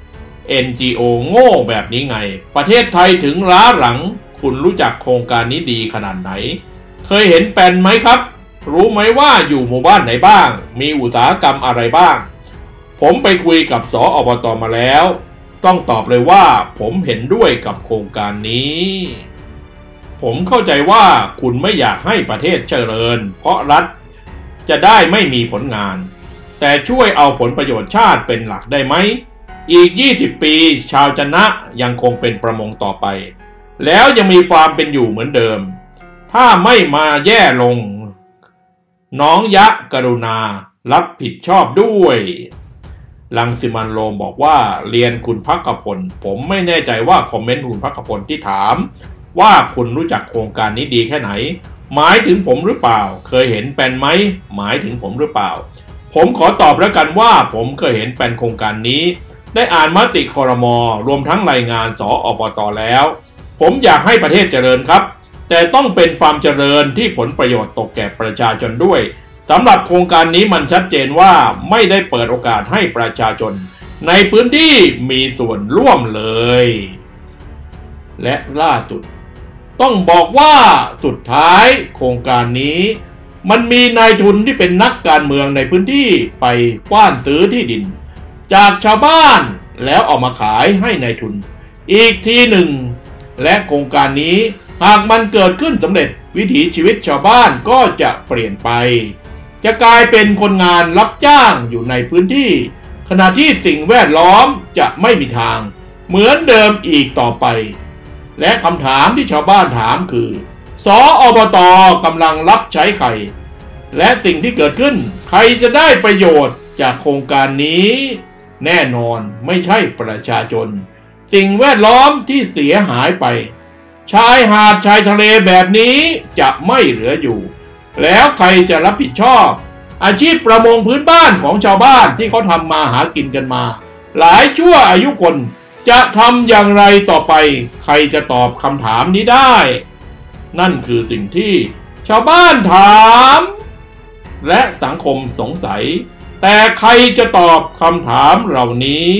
[SPEAKER 1] เอ็น จี โอ โง่แบบนี้ไงประเทศไทยถึงล้าหลังคุณรู้จักโครงการนี้ดีขนาดไหนเคยเห็นแปลนไหมครับรู้ไหมว่าอยู่หมู่บ้านไหนบ้างมีอุตสาหกรรมอะไรบ้างผมไปคุยกับสอบต.มาแล้วต้องตอบเลยว่าผมเห็นด้วยกับโครงการนี้ผมเข้าใจว่าคุณไม่อยากให้ประเทศเจริญเพราะรัฐจะได้ไม่มีผลงานแต่ช่วยเอาผลประโยชน์ชาติเป็นหลักได้ไหมอีกยี่สิบปีชาวจะนะยังคงเป็นประมงต่อไปแล้วยังมีความเป็นอยู่เหมือนเดิมถ้าไม่มาแย่ลงน้องยะกรุณารับผิดชอบด้วยรังสิมันต์โรมบอกว่าเรียนคุณภักพลผมไม่แน่ใจว่าคอมเมนต์คุณภักพลที่ถามว่าคุณรู้จักโครงการนี้ดีแค่ไหนหมายถึงผมหรือเปล่าเคยเห็นแปลนไหมหมายถึงผมหรือเปล่าผมขอตอบแล้วกันว่าผมเคยเห็นแปลนโครงการนี้ได้อ่านมติครม.รวมทั้งรายงานสอปต.แล้วผมอยากให้ประเทศเจริญครับแต่ต้องเป็นความเจริญที่ผลประโยชน์ตกแก่ประชาชนด้วยสำหรับโครงการนี้มันชัดเจนว่าไม่ได้เปิดโอกาสให้ประชาชนในพื้นที่มีส่วนร่วมเลยและล่าสุดต้องบอกว่าสุดท้ายโครงการนี้มันมีนายทุนที่เป็นนักการเมืองในพื้นที่ไปกว้านซื้อที่ดินจากชาวบ้านแล้วเอามาขายให้นายทุนอีกทีหนึ่งและโครงการนี้หากมันเกิดขึ้นสำเร็จวิถีชีวิตชาวบ้านก็จะเปลี่ยนไปจะกลายเป็นคนงานรับจ้างอยู่ในพื้นที่ขณะที่สิ่งแวดล้อมจะไม่มีทางเหมือนเดิมอีกต่อไปและคำถามที่ชาวบ้านถามคือสอบต.กำลังรับใช้ใครและสิ่งที่เกิดขึ้นใครจะได้ประโยชน์จากโครงการนี้แน่นอนไม่ใช่ประชาชนสิ่งแวดล้อมที่เสียหายไปชายหาดชายทะเลแบบนี้จะไม่เหลืออยู่แล้วใครจะรับผิดชอบอาชีพประมงพื้นบ้านของชาวบ้านที่เขาทำมาหากินกันมาหลายชั่วอายุคนจะทำอย่างไรต่อไปใครจะตอบคำถามนี้ได้นั่นคือสิ่งที่ชาวบ้านถามและสังคมสงสัยแต่ใครจะตอบคำถามเหล่านี้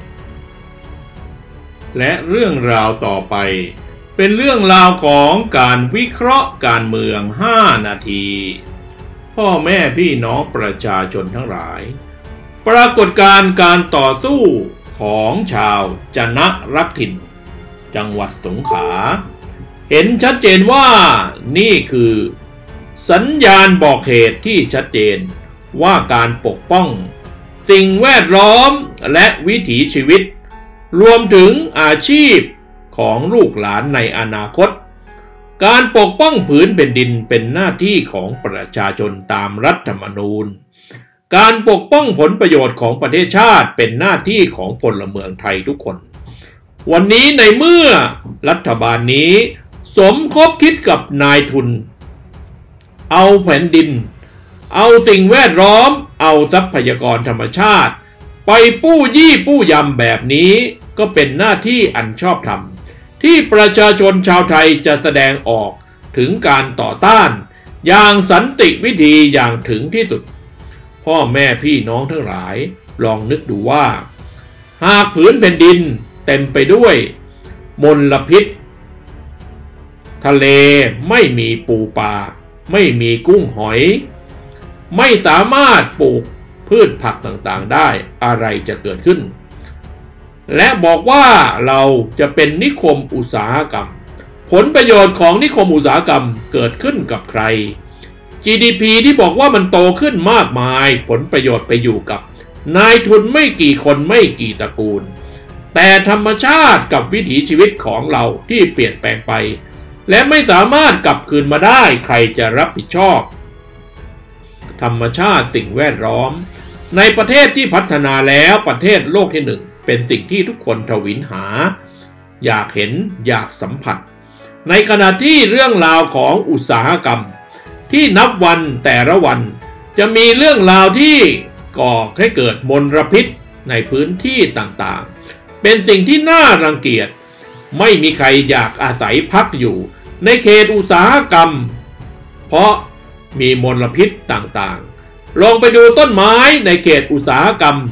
[SPEAKER 1] และเรื่องราวต่อไปเป็นเรื่องราวของการวิเคราะห์การเมืองห้านาทีพ่อแม่พี่น้องประชาชนทั้งหลายปรากฏการณ์การต่อสู้ของชาวจะนะรักถิ่นจังหวัดสงขลาเห็นชัดเจนว่านี่คือสัญญาณบอกเหตุที่ชัดเจนว่าการปกป้องสิ่งแวดล้อมและวิถีชีวิตรวมถึงอาชีพของลูกหลานในอนาคตการปกป้องผืนแผ่นดินเป็นหน้าที่ของประชาชนตามรัฐธรรมนูญการปกป้องผลประโยชน์ของประเทศชาติเป็นหน้าที่ของพลเมืองไทยทุกคนวันนี้ในเมื่อรัฐบาลนี้สมคบคิดกับนายทุนเอาแผ่นดินเอาสิ่งแวดล้อมเอาทรัพยากรธรรมชาติไปปู้ยี่ปู้ยำแบบนี้ก็เป็นหน้าที่อันชอบธรรมที่ประชาชนชาวไทยจะแสดงออกถึงการต่อต้านอย่างสันติวิธีอย่างถึงที่สุดพ่อแม่พี่น้องทั้งหลายลองนึกดูว่าหากผืนแผ่นดินเต็มไปด้วยมลพิษทะเลไม่มีปูปลาไม่มีกุ้งหอยไม่สามารถปลูกพืชผักต่างๆได้อะไรจะเกิดขึ้นและบอกว่าเราจะเป็นนิคมอุตสาหกรรมผลประโยชน์ของนิคมอุตสาหกรรมเกิดขึ้นกับใคร จี ดี พี ที่บอกว่ามันโตขึ้นมากมายผลประโยชน์ไปอยู่กับนายทุนไม่กี่คนไม่กี่ตระกูลแต่ธรรมชาติกับวิถีชีวิตของเราที่เปลี่ยนแปลงไปและไม่สามารถกลับคืนมาได้ใครจะรับผิดชอบธรรมชาติสิ่งแวดล้อมในประเทศที่พัฒนาแล้วประเทศโลกที่หนึ่งเป็นสิ่งที่ทุกคนทวินหาอยากเห็นอยากสัมผัสในขณะที่เรื่องราวของอุตสาหกรรมที่นับวันแต่ละวันจะมีเรื่องราวที่ก่อให้เกิดมลพิษในพื้นที่ต่างๆเป็นสิ่งที่น่ารังเกียจไม่มีใครอยากอาศัยพักอยู่ในเขตอุตสาหกรรมเพราะมีมลพิษต่างๆลองไปดูต้นไม้ในเขตอุตสาหกรรม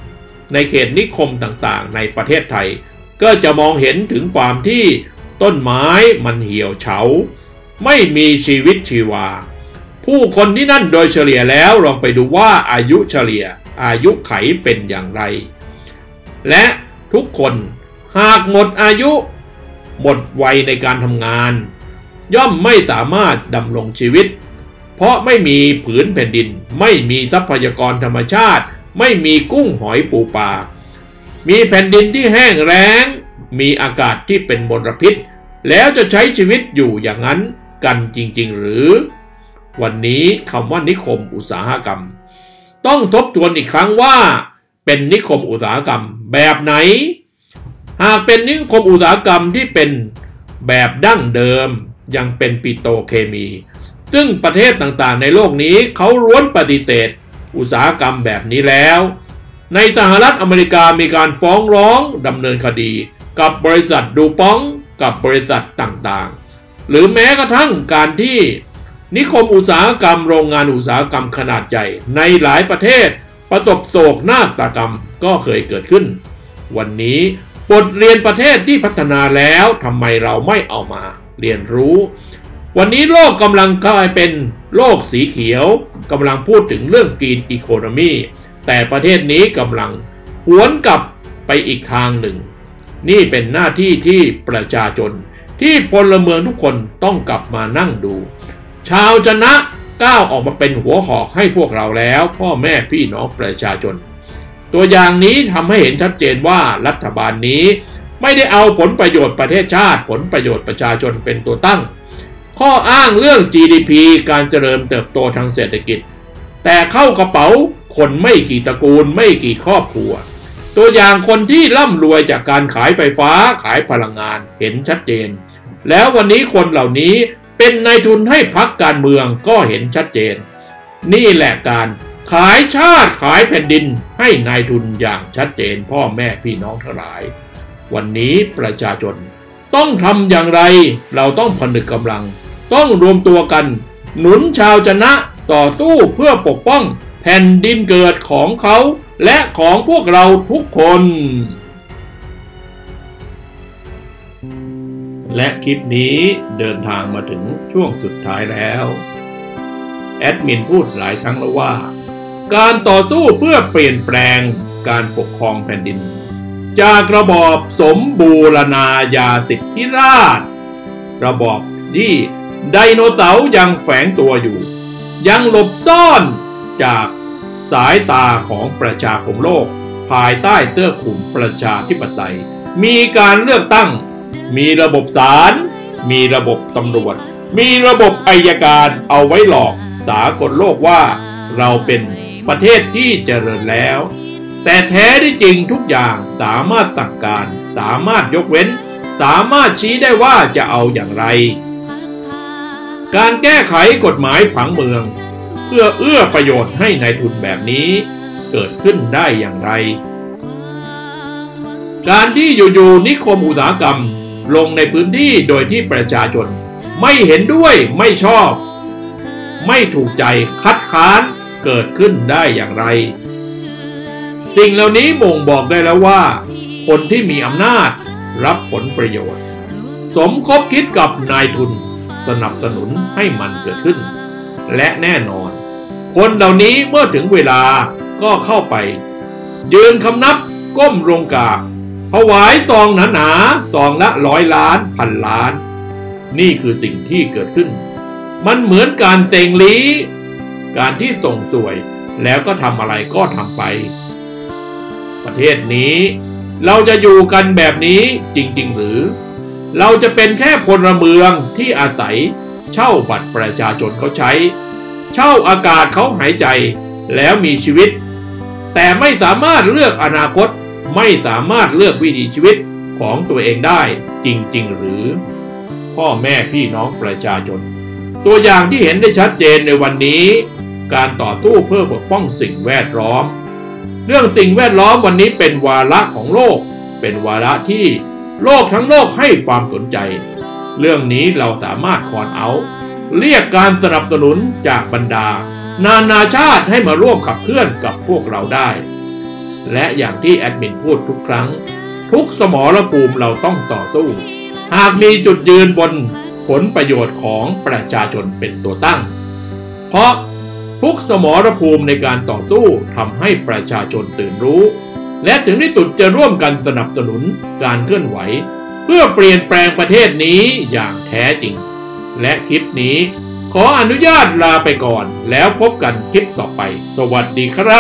[SPEAKER 1] ในเขตนิคมต่างๆในประเทศไทยก็จะมองเห็นถึงความที่ต้นไม้มันเหี่ยวเฉาไม่มีชีวิตชีวาผู้คนที่นั่นโดยเฉลี่ยแล้วลองไปดูว่าอายุเฉลี่ยอายุไขเป็นอย่างไรและทุกคนหากหมดอายุหมดวัยในการทำงานย่อมไม่สามารถดำรงชีวิตเพราะไม่มีผืนแผ่นดินไม่มีทรัพยากรธรรมชาติไม่มีกุ้งหอยปูปลามีแผ่นดินที่แห้งแล้งมีอากาศที่เป็นมลพิษแล้วจะใช้ชีวิตอยู่อย่างนั้นกันจริงๆหรือวันนี้คำว่านิคมอุตสาหกรรมต้องทบทวนอีกครั้งว่าเป็นนิคมอุตสาหกรรมแบบไหนหากเป็นนิคมอุตสาหกรรมที่เป็นแบบดั้งเดิมยังเป็นปิโตรเคมีซึ่งประเทศต่างๆในโลกนี้เขาล้วนปฏิเสธอุตสาหกรรมแบบนี้แล้วในสหรัฐอเมริกามีการฟ้องร้องดำเนินคดีกับบริษัทดูปองกับบริษัทต่างๆหรือแม้กระทั่งการที่นิคมอุตสาหกรรมโรงงานอุตสาหกรรมขนาดใหญ่ในหลายประเทศประสบโศกนาฏกรรมก็เคยเกิดขึ้นวันนี้บทเรียนประเทศที่พัฒนาแล้วทำไมเราไม่เอามาเรียนรู้วันนี้โลกกำลังกลายเป็นโลกสีเขียวกำลังพูดถึงเรื่องกรีนอีโคโนมีแต่ประเทศนี้กำลังหวนกลับไปอีกทางหนึ่งนี่เป็นหน้าที่ที่ประชาชนที่พลเมืองทุกคนต้องกลับมานั่งดูชาวจะนะก้าวออกมาเป็นหัวหอกให้พวกเราแล้วพ่อแม่พี่น้องประชาชนตัวอย่างนี้ทำให้เห็นชัดเจนว่ารัฐบาลนี้ไม่ได้เอาผลประโยชน์ประเทศชาติผลประโยชน์ประชาชนเป็นตัวตั้งข้ออ้างเรื่อง จี ดี พี การเจริญเติบโตทางเศรษฐกิจแต่เข้ากระเป๋าคนไม่กี่ตระกูลไม่กี่ครอบครัวตัวอย่างคนที่ร่ำรวยจากการขายไฟฟ้าขายพลังงานเห็นชัดเจนแล้ววันนี้คนเหล่านี้เป็นนายทุนให้พรรคการเมืองก็เห็นชัดเจนนี่แหละการขายชาติขายแผ่นดินให้นายทุนอย่างชัดเจนพ่อแม่พี่น้องทั้งหลายวันนี้ประชาชนต้องทำอย่างไรเราต้องผนึกกำลังต้องรวมตัวกันหนุนชาวจะนะต่อสู้เพื่อปกป้องแผ่นดินเกิดของเขาและของพวกเราทุกคนและคลิปนี้เดินทางมาถึงช่วงสุดท้ายแล้วแอดมินพูดหลายครั้งแล้วว่าการต่อสู้เพื่อเปลี่ยนแปลงการปกครองแผ่นดินจากระบอบสมบูรณาญาสิทธิราชย์ระบอบที่ไดโนเสาร์ยังแฝงตัวอยู่ยังหลบซ่อนจากสายตาของประชาคมโลกภายใต้เสื้อคลุมประชาธิปไตยมีการเลือกตั้งมีระบบศาลมีระบบตำรวจมีระบบอัยการเอาไว้หลอกสากลโลกว่าเราเป็นประเทศที่เจริญแล้วแต่แท้ที่จริงทุกอย่างสามารถสั่งการสามารถยกเว้นสามารถชี้ได้ว่าจะเอาอย่างไรการแก้ไขกฎหมายผังเมืองเพื่อเอื้อประโยชน์ให้นายทุนแบบนี้เกิดขึ้นได้อย่างไรการที่อยู่ๆนิคมอุตสาหกรรมลงในพื้นที่โดยที่ประชาชนไม่เห็นด้วยไม่ชอบไม่ถูกใจคัดค้านเกิดขึ้นได้อย่างไรสิ่งเหล่านี้บ่งบอกได้แล้วว่าคนที่มีอำนาจรับผลประโยชน์สมคบคิดกับนายทุนสนับสนุนให้มันเกิดขึ้นและแน่นอนคนเหล่านี้เมื่อถึงเวลาก็เข้าไปยืนคำนับก้มลงกราบถวายซองหนาๆซองละร้อยล้านพันล้านนี่คือสิ่งที่เกิดขึ้นมันเหมือนการเตงลี้การที่ส่งสวยแล้วก็ทำอะไรก็ทำไปประเทศนี้เราจะอยู่กันแบบนี้จริงๆหรือเราจะเป็นแค่พลเมืองที่อาศัยเช่าบัตรประชาชนเขาใช้เช่าอากาศเขาหายใจแล้วมีชีวิตแต่ไม่สามารถเลือกอนาคตไม่สามารถเลือกวิถีชีวิตของตัวเองได้จริงๆหรือพ่อแม่พี่น้องประชาชนตัวอย่างที่เห็นได้ชัดเจนในวันนี้การต่อสู้เพื่อปกป้องสิ่งแวดล้อมเรื่องสิ่งแวดล้อมวันนี้เป็นวาระของโลกเป็นวาระที่โลกทั้งโลกให้ความสนใจเรื่องนี้เราสามารถคอนเอาท์เรียกการสนับสนุนจากบรรดานานาชาติให้มาร่วมขับเคลื่อนกับพวกเราได้และอย่างที่แอดมินพูดทุกครั้งทุกสมรภูมิเราต้องต่อสู้หากมีจุดยืนบนผลประโยชน์ของประชาชนเป็นตัวตั้งเพราะทุกสมรภูมิในการต่อสู้ทำให้ประชาชนตื่นรู้และถึงที่สุดจะร่วมกันสนับสนุนการเคลื่อนไหวเพื่อเปลี่ยนแปลงประเทศนี้อย่างแท้จริงและคลิปนี้ขออนุญาตลาไปก่อนแล้วพบกันคลิปต่อไปสวัสดีครับ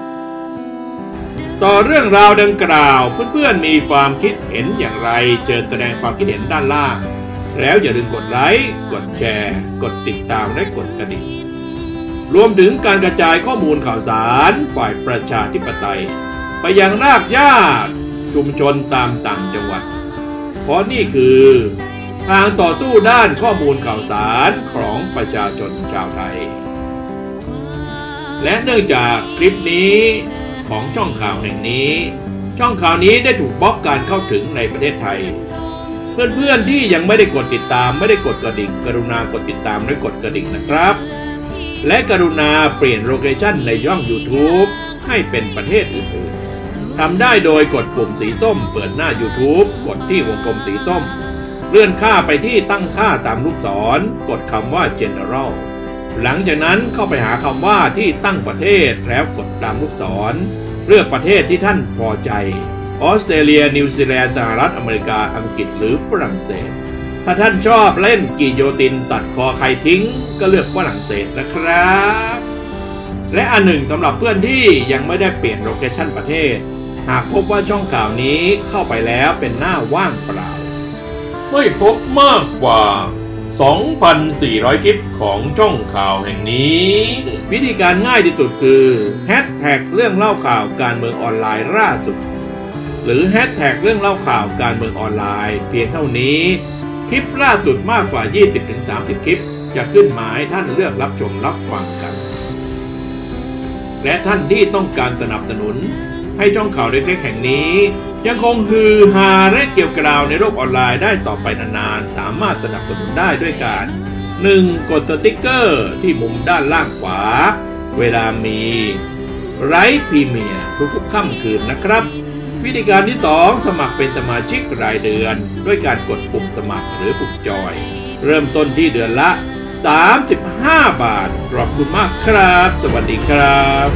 [SPEAKER 1] ต่อเรื่องราวดังกล่าวเพื่อนๆมีความคิดเห็นอย่างไรเชิญแสดงความคิดเห็นด้านล่างแล้วอย่าลืมกดไลค์กดแชร์กดติดตามและกดกระดิ่งรวมถึงการกระจายข้อมูลข่าวสารฝ่ายประชาธิปไตยไปยังรากหญ้าชุมชนตามต่างจังหวัดเพราะนี่คือทางต่อสู้ด้านข้อมูลข่าวสารของประชาชนชาวไทยและเนื่องจากคลิปนี้ของช่องข่าวแห่งนี้ช่องข่าวนี้ได้ถูกบล็อกการเข้าถึงในประเทศไทยเพื่อนๆที่ยังไม่ได้กดติดตามไม่ได้กดกระดิ่งกรุณากดติดตามและกดกระดิ่งนะครับและกรุณาเปลี่ยนโลเคชั่นในช่อง YouTube ให้เป็นประเทศอื่นๆทำได้โดยกดปุ่มสีส้มเปิดหน้า YouTube กดที่วงกลมสีส้มเลื่อนค่าไปที่ตั้งค่าตามลูกศรกดคำว่า General หลังจากนั้นเข้าไปหาคำว่าที่ตั้งประเทศแล้วกดตามลูกศรเลือกประเทศที่ท่านพอใจออสเตรเลียนิวซีแลนด์สหรัฐอเมริกาอังกฤษหรือฝรั่งเศสถ้าท่านชอบเล่นกิโยตินตัดคอใครทิ้งก็เลือกฝรั่งเศสนะครับและอันหนึ่งสำหรับเพื่อนที่ยังไม่ได้เปลี่ยนโลเคชั่นประเทศหากพบว่าช่องข่าวนี้เข้าไปแล้วเป็นหน้าว่างเปล่าไม่พบมากกว่า สองพันสี่ร้อย คลิปของช่องข่าวแห่งนี้วิธีการง่ายที่สุดคือแฮชแท็กเรื่องเล่าข่าวการเมืองออนไลน์ล่าสุดหรือแฮชแท็กเรื่องเล่าข่าวการเมืองออนไลน์เพียงเท่านี้คลิปล่าสุดมากกว่า ยี่สิบถึงสามสิบ คลิปจะขึ้นมาให้ท่านเลือกรับชมรับฟังกันและท่านที่ต้องการสนับสนุนให้ช่องข่าวเล็กๆแห่งนี้ยังคงฮือฮาและเกี่ยวกราวในโลกออนไลน์ได้ต่อไปนานๆสามารถสนับสนุนได้ด้วยการ หนึ่ง กดสติกเกอร์ที่มุมด้านล่างขวาเวลามีไลฟ์พรีเมียร์ทุกๆค่ำคืนนะครับวิธีการที่สองสมัครเป็นสมาชิกรายเดือนด้วยการกดปุ่มสมัครหรือปุ่มจอยเริ่มต้นที่เดือนละสามสิบห้าบาทขอบคุณมากครับสวัสดีครับ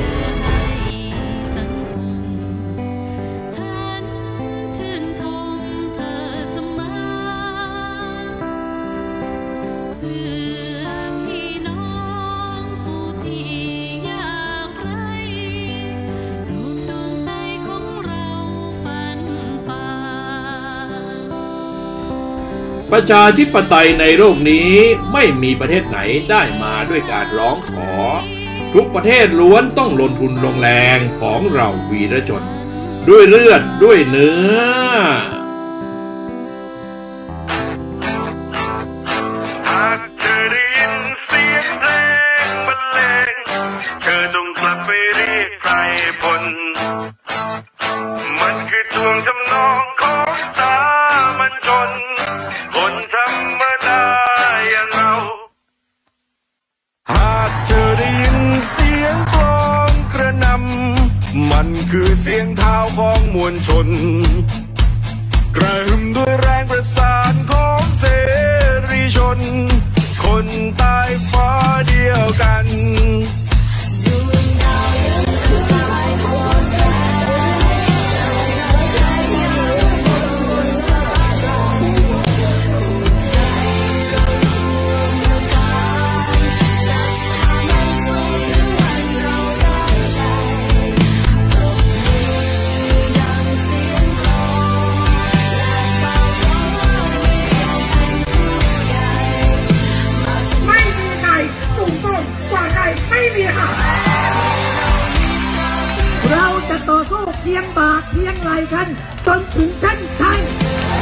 [SPEAKER 1] ประชาธิปไตยในโลกนี้ไม่มีประเทศไหนได้มาด้วยการร้องขอทุกประเทศล้วนต้องลงทุนลงแรงของเราวีรชนด้วยเลือดด้วยเนื้อหากเธอได้ยินเสียงเพลงบรรเลงเธอจงกลับไปเรียกไพรพลมันคือทวงทำนองของสามัญชนคนธรรมดาอย่างเราหากเธอได้ยินเสียงกลองกระหน่ำมันคือเสียงเท้าของมวลชนกระหึ่มด้วยแรงประสานของเสรีชนคนใต้ฟ้าเดียวกัน
[SPEAKER 4] เราจะต่อสู้เคียงบ่าเคียงไหลกันจนถึงเส้นชัย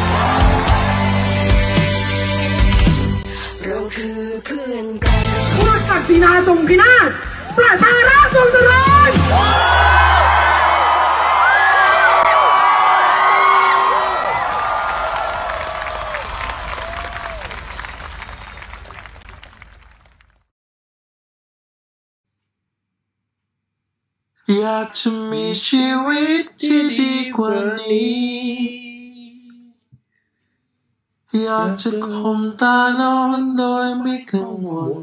[SPEAKER 4] เราคือเพื่อนกันพวกศักดินาทรงพินาศประชาราษฎรทรงเจริญ
[SPEAKER 5] อยากจะมีชีวิตที่ดีกว่านี้อยากจะข่มตานอนโดยไม่กังวล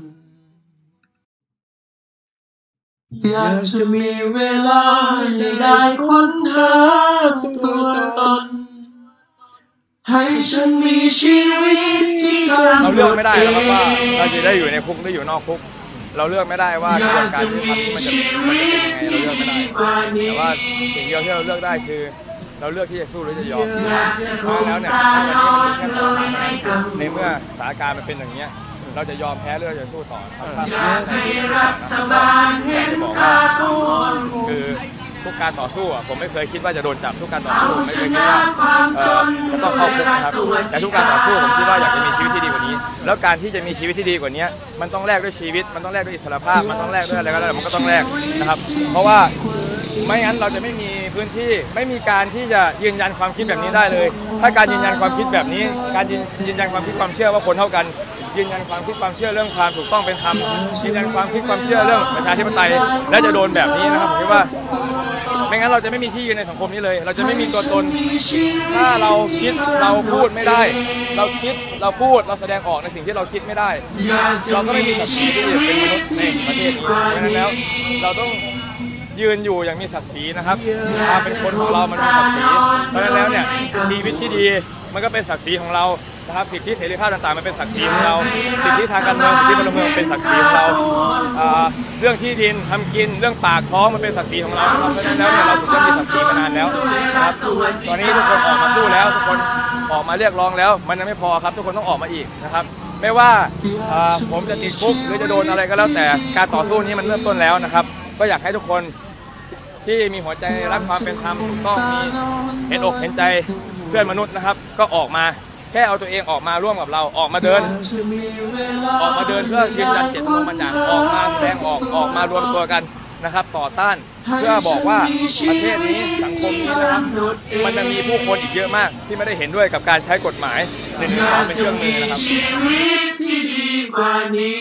[SPEAKER 5] อยากจะมีเวลาให้ได้ค้นหาตัวตนให้ฉันมีชีวิตที่กำลัง
[SPEAKER 6] เราเลือกไม่ได้นะครับว่าเราจะได้อยู่ในคุกหรืออยู่นอกคุกเราเลือกไม่ได้ว่ากระบวนการที่ทำมันจะมันจะเป็นยังไงเราเลือกไม่ได้แต่ว่าสิ่งเดียวที่เราเลือกได้คือเราเลือกที่จะสู้หรือจะยอมเพราะแล้วเนี่ยวันนี้มันเป็นแค่สถานการณ์ในเมื่อสถานการณ์มันเป็นอย่างนี้เราจะยอมแพ้หรือเราจะสู้ต่อครับอยากให้รัฐบาลเห็นค่าของคือทุกการต่อสู้อ่ะผมไม่เคยคิดว่าจะโดนจับทุกการต่อสู้ผมไม่เคยคิดว่าจะต้องเข้าคุกนะครับแต่ทุกการต่อสู้ผมคิดว่าอยากจะมีชีวิตที่ดีกว่านี้แล้วการที่จะมีชีวิตที่ดีกว่านี้มันต้องแลกด้วยชีวิตมันต้องแลกด้วยอิสรภาพมันต้องแลกด้วยอะไรก็แล้วมันก็ต้องแลกนะครับเพราะว่าไม่งั้นเราจะไม่มีพื้นที่ไม่มีการที่จะยืนยันความคิดแบบนี้ได้เลยถ้าการยืนยันความคิดแบบนี้การยืนยันความคิดความเชื่อว่าคนเท่ากันยืนยันความคิดความเชื่อเรื่องความถูกต้องเป็นธรรมยืนยันความคิดความเชื่อเรื่องประชาธิปไตยและจะโดนแบบนี้นะครับผมคิดว่าไม่งั้นเราจะไม่มีที่ยืนในสังคมนี้เลยเราจะไม่มีตัวตนถ้าเราคิดเราพูดไม่ได้เราคิดเราพูดเราแสดงออกในสิ่งที่เราคิดไม่ได้เราก็ไม่มีศักดิ์ศรีที่จะเป็นมนุษย์ในประเทศนี้เพราะฉะนั้นแล้วเราต้องยืนอยู่อย่างมีศักดิ์ศรีนะครับความเป็นคนของเรามันมีศักดิ์ศรีเพราะฉะนั้นแล้วเนี่ยชีวิตที่ดีมันก็เป็นศักดิ์ศรีของเรานะครับสิทธิเสรีภาพต่างๆมันเป็นศักดิ์ศรีของเราสิทธิทางการเมืองสิทธิพลเมืองเป็นศักดิ์ศรีของเราเรื่องที่ดินทำกินเรื่องปากท้องมันเป็นศักดิ์ศรีของเราเพราะฉะนั้นแล้วเนี่ยเราถูกต้องมีศักดิ์ศรีมานานแล้วนะครับตอนนี้ทุกคนออกมาสู้แล้วทุกคนออกมาเรียกร้องแล้วมันยังไม่พอครับทุกคนต้องออกมาอีกนะครับไม่ว่าผมจะติดคุกหรือจะโดนอะไรก็แล้วแต่การต่อสู้นี้มันเริ่มต้นแล้วนะครับก็อยากให้ทุกคนที่มีหัวใจรักความเป็นธรรมถูกต้องมีเห็นอกเห็นใจเพื่อนมนุษย์นะครับก็ออกมาแค่เอาตัวเองออกมาร่วมกับเราออกมาเดินออกมาเดินเพื่อยืนยันเจตจำนงบางอย่างออกมาแสดงออกออกมารวมตัวกันนะครับต่อต้านเพื่อบอกว่าประเทศนี้สังคมนี้นะครับมันจะมีผู้คนอีกเยอะมากที่ไม่ได้เห็นด้วยกับการใช้กฎหมายหนึ่งหนึ่งสองเป็นเครื่องมือนะครับชีวิตที่ดีกว่านี้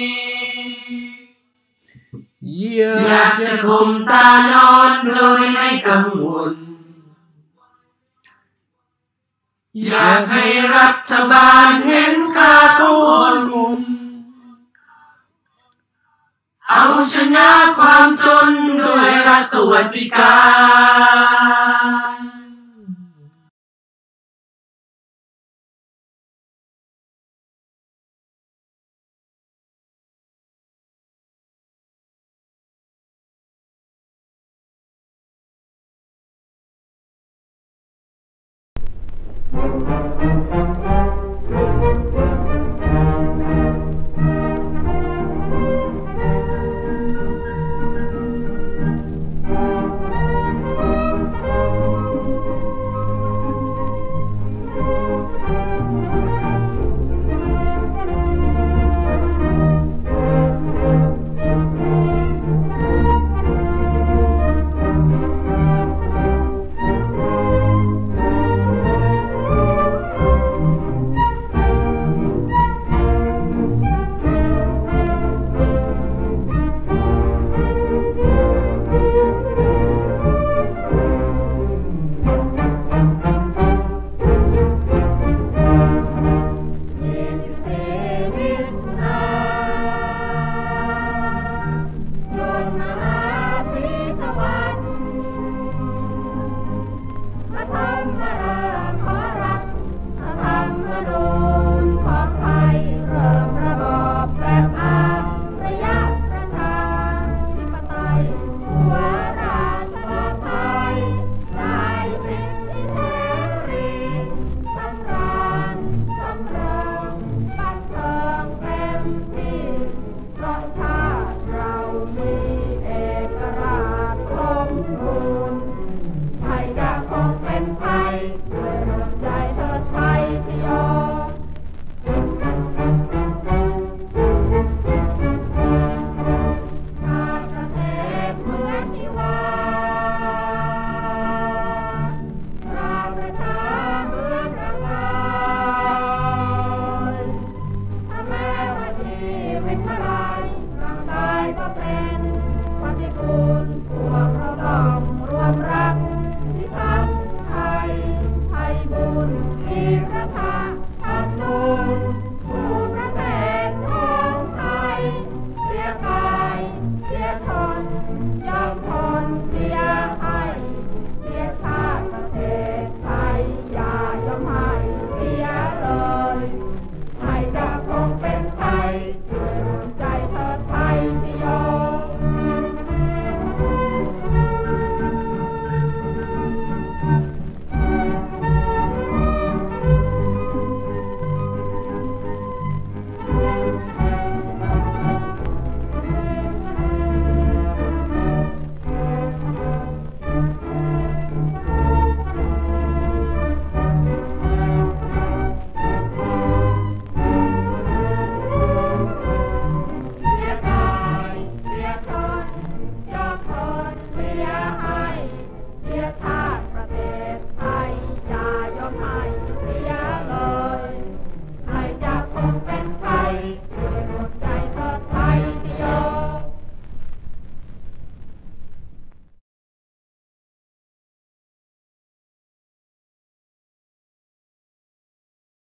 [SPEAKER 6] อยากจะข่มตานอนโดยไม่กังวลอยากให้รัฐบาลเห็นค่าของคนเอาชนะความจนด้วยรัฐสวัสดิการ